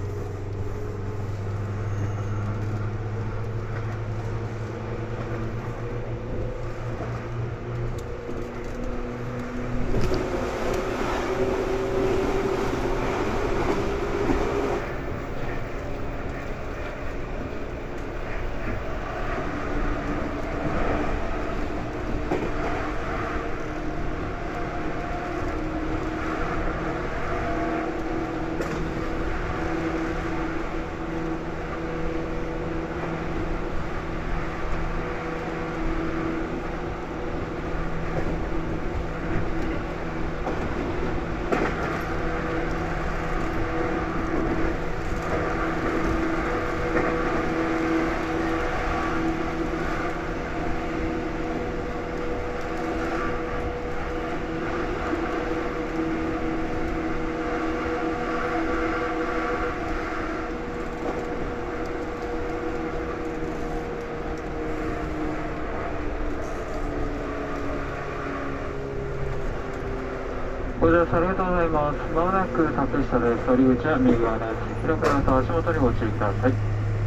ご乗車ありがとうございます。まもなく竹下です。降り口は右側です。広くなると足元にご注意ください。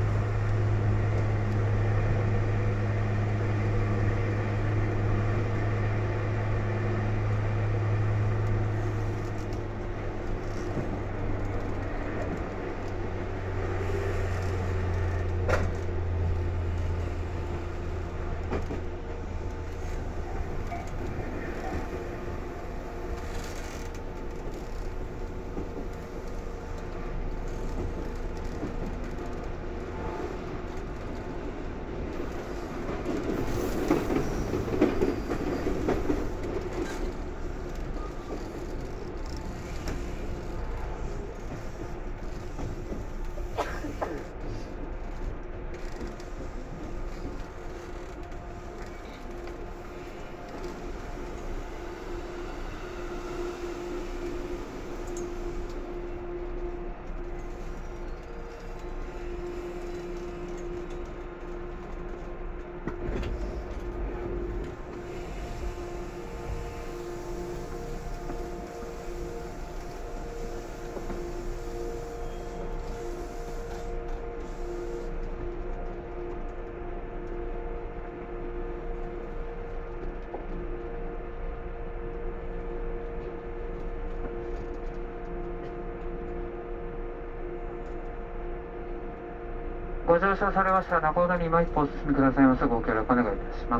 ご乗車されました中尾田に今一歩お進みくださいませ。ご協力お願いいたします。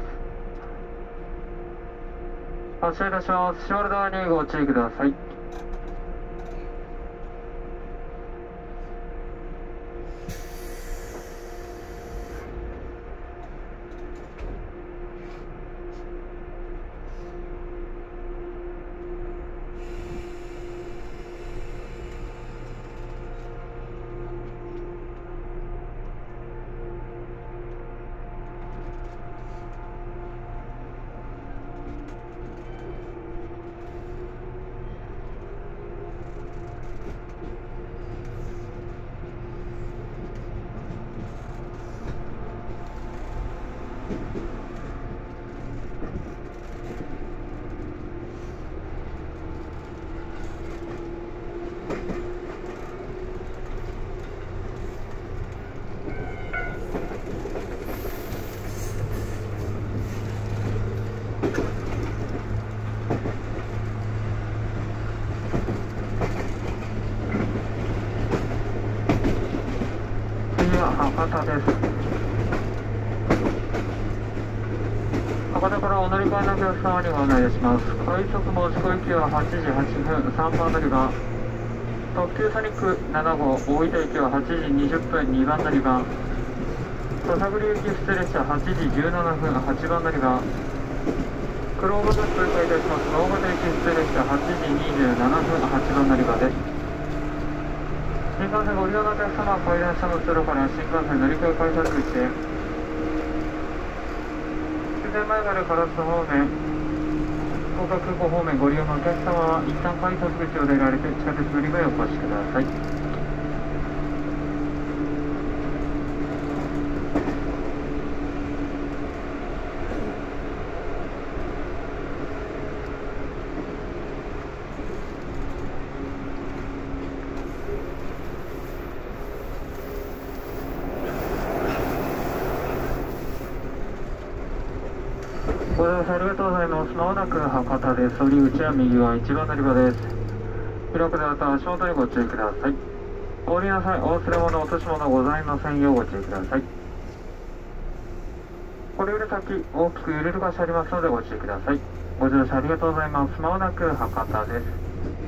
発車いたします。閉まるドアにご注意ください。博多です。博博多からお乗り換えのお客様にご案内いたします。快速門司港行きははちじはっぷん、さんばん乗り場。特急ソニックなな号、大分行きははちじにじゅっぷん、にばん乗り場。土佐栗行き普通列車はちじじゅうななふん、はちばん乗り場。クローバーバス通過いたします。大型行き普通列車はちじにじゅうななふん、はちばん乗り場です。新幹線ご利用のお客様は階段下の通路から新幹線乗り換え改札口へ。前前原烏方面、福岡空港方面ご利用のお客様は一旦改札口を出られて地下鉄乗り場へお越しください。ご乗車ありがとうございます。まもなく博多です。降り口は右側いちばん乗り場です。開くドアと足元にご注意ください。お降りの際、お忘れ物、落とし物ございませんようご注意ください。これより先、大きく揺れる場所ありますのでご注意ください。ご乗車ありがとうございます。まもなく博多です。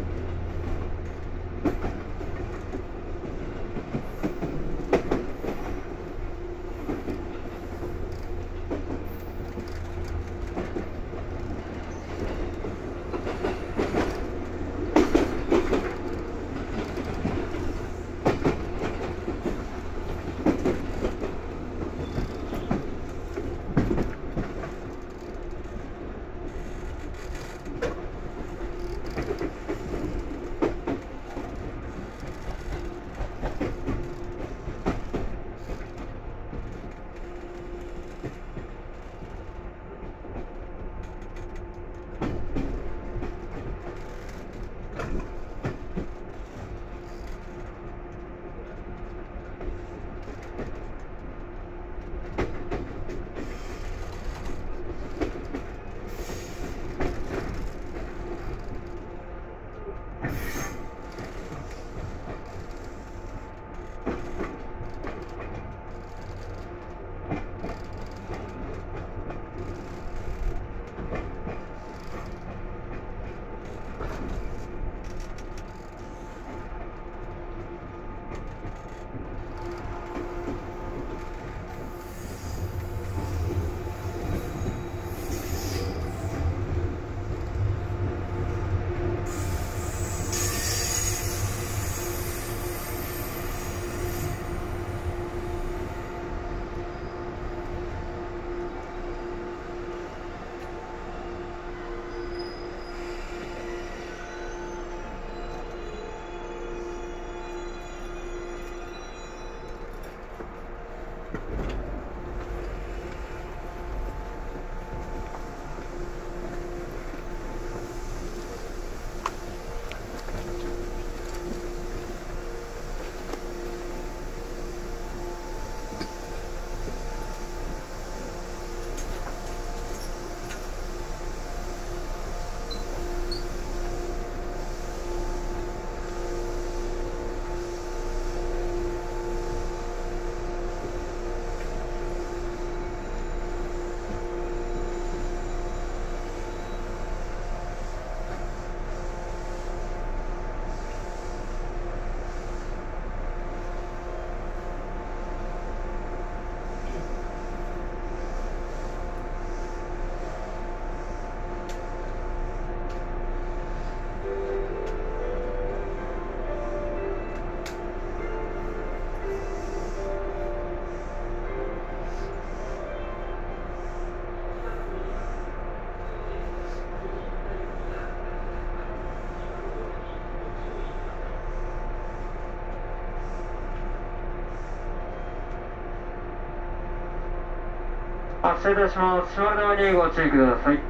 発車いたします。閉まる前にご注意ください。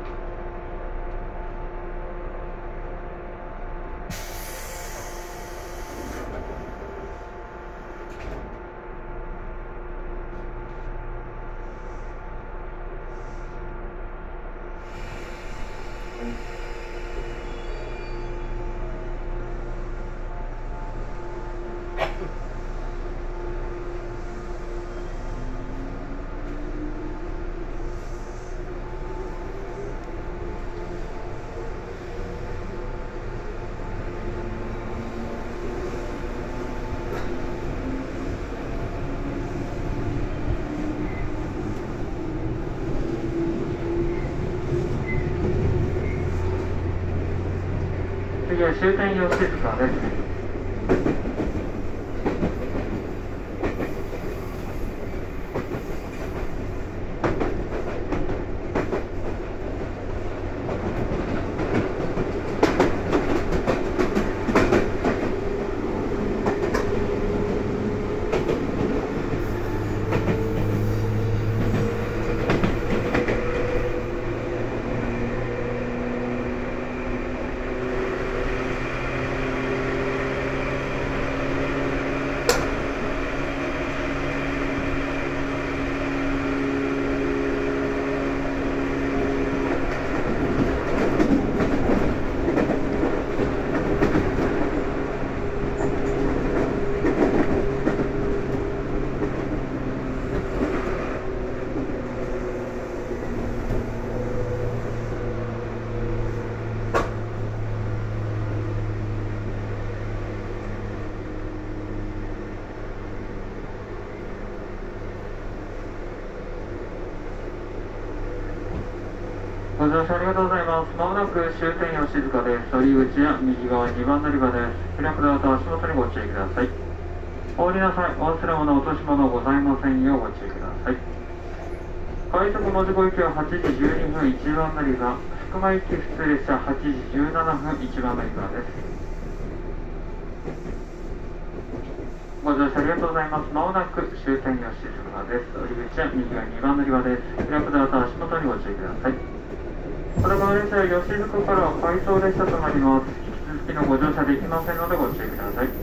次は終点吉塚です。ご乗車ありがとうございます。まもなく終点吉塚です。降り口や右側にばん乗り場です。開くドアと足元にご注意ください。お降りなさい。お忘れ物、落とし物ございませんようご注意ください。快速門司港行きははちじじゅうにふんいちばん乗り場、福間行き普通列車はちじじゅうななふんいちばん乗り場です。ご乗車ありがとうございます。まもなく終点吉塚です。降り口は右側にばん乗り場です。開くドアと足元にご注意ください。この列車は吉塚からは回送列車となります。引き続きのご乗車できませんのでご注意ください。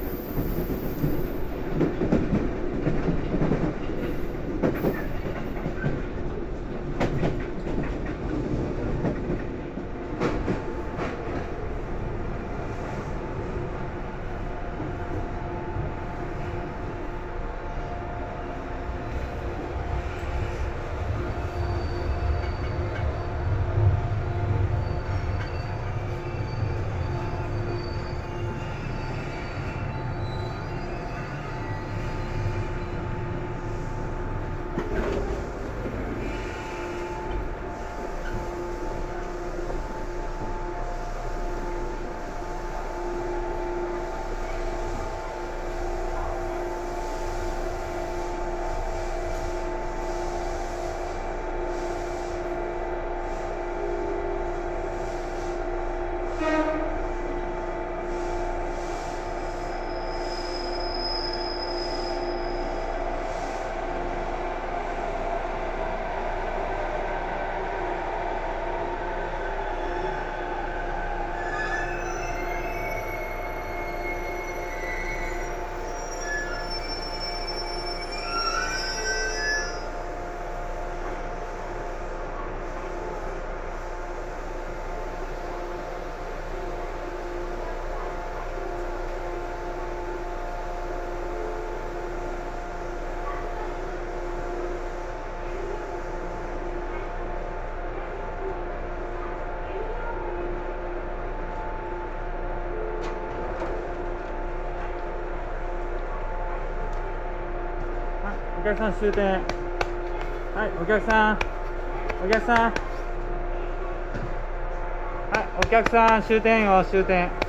お客さん終点。はい、お客さん。お客さん。はい、お客さん終点よ、終点。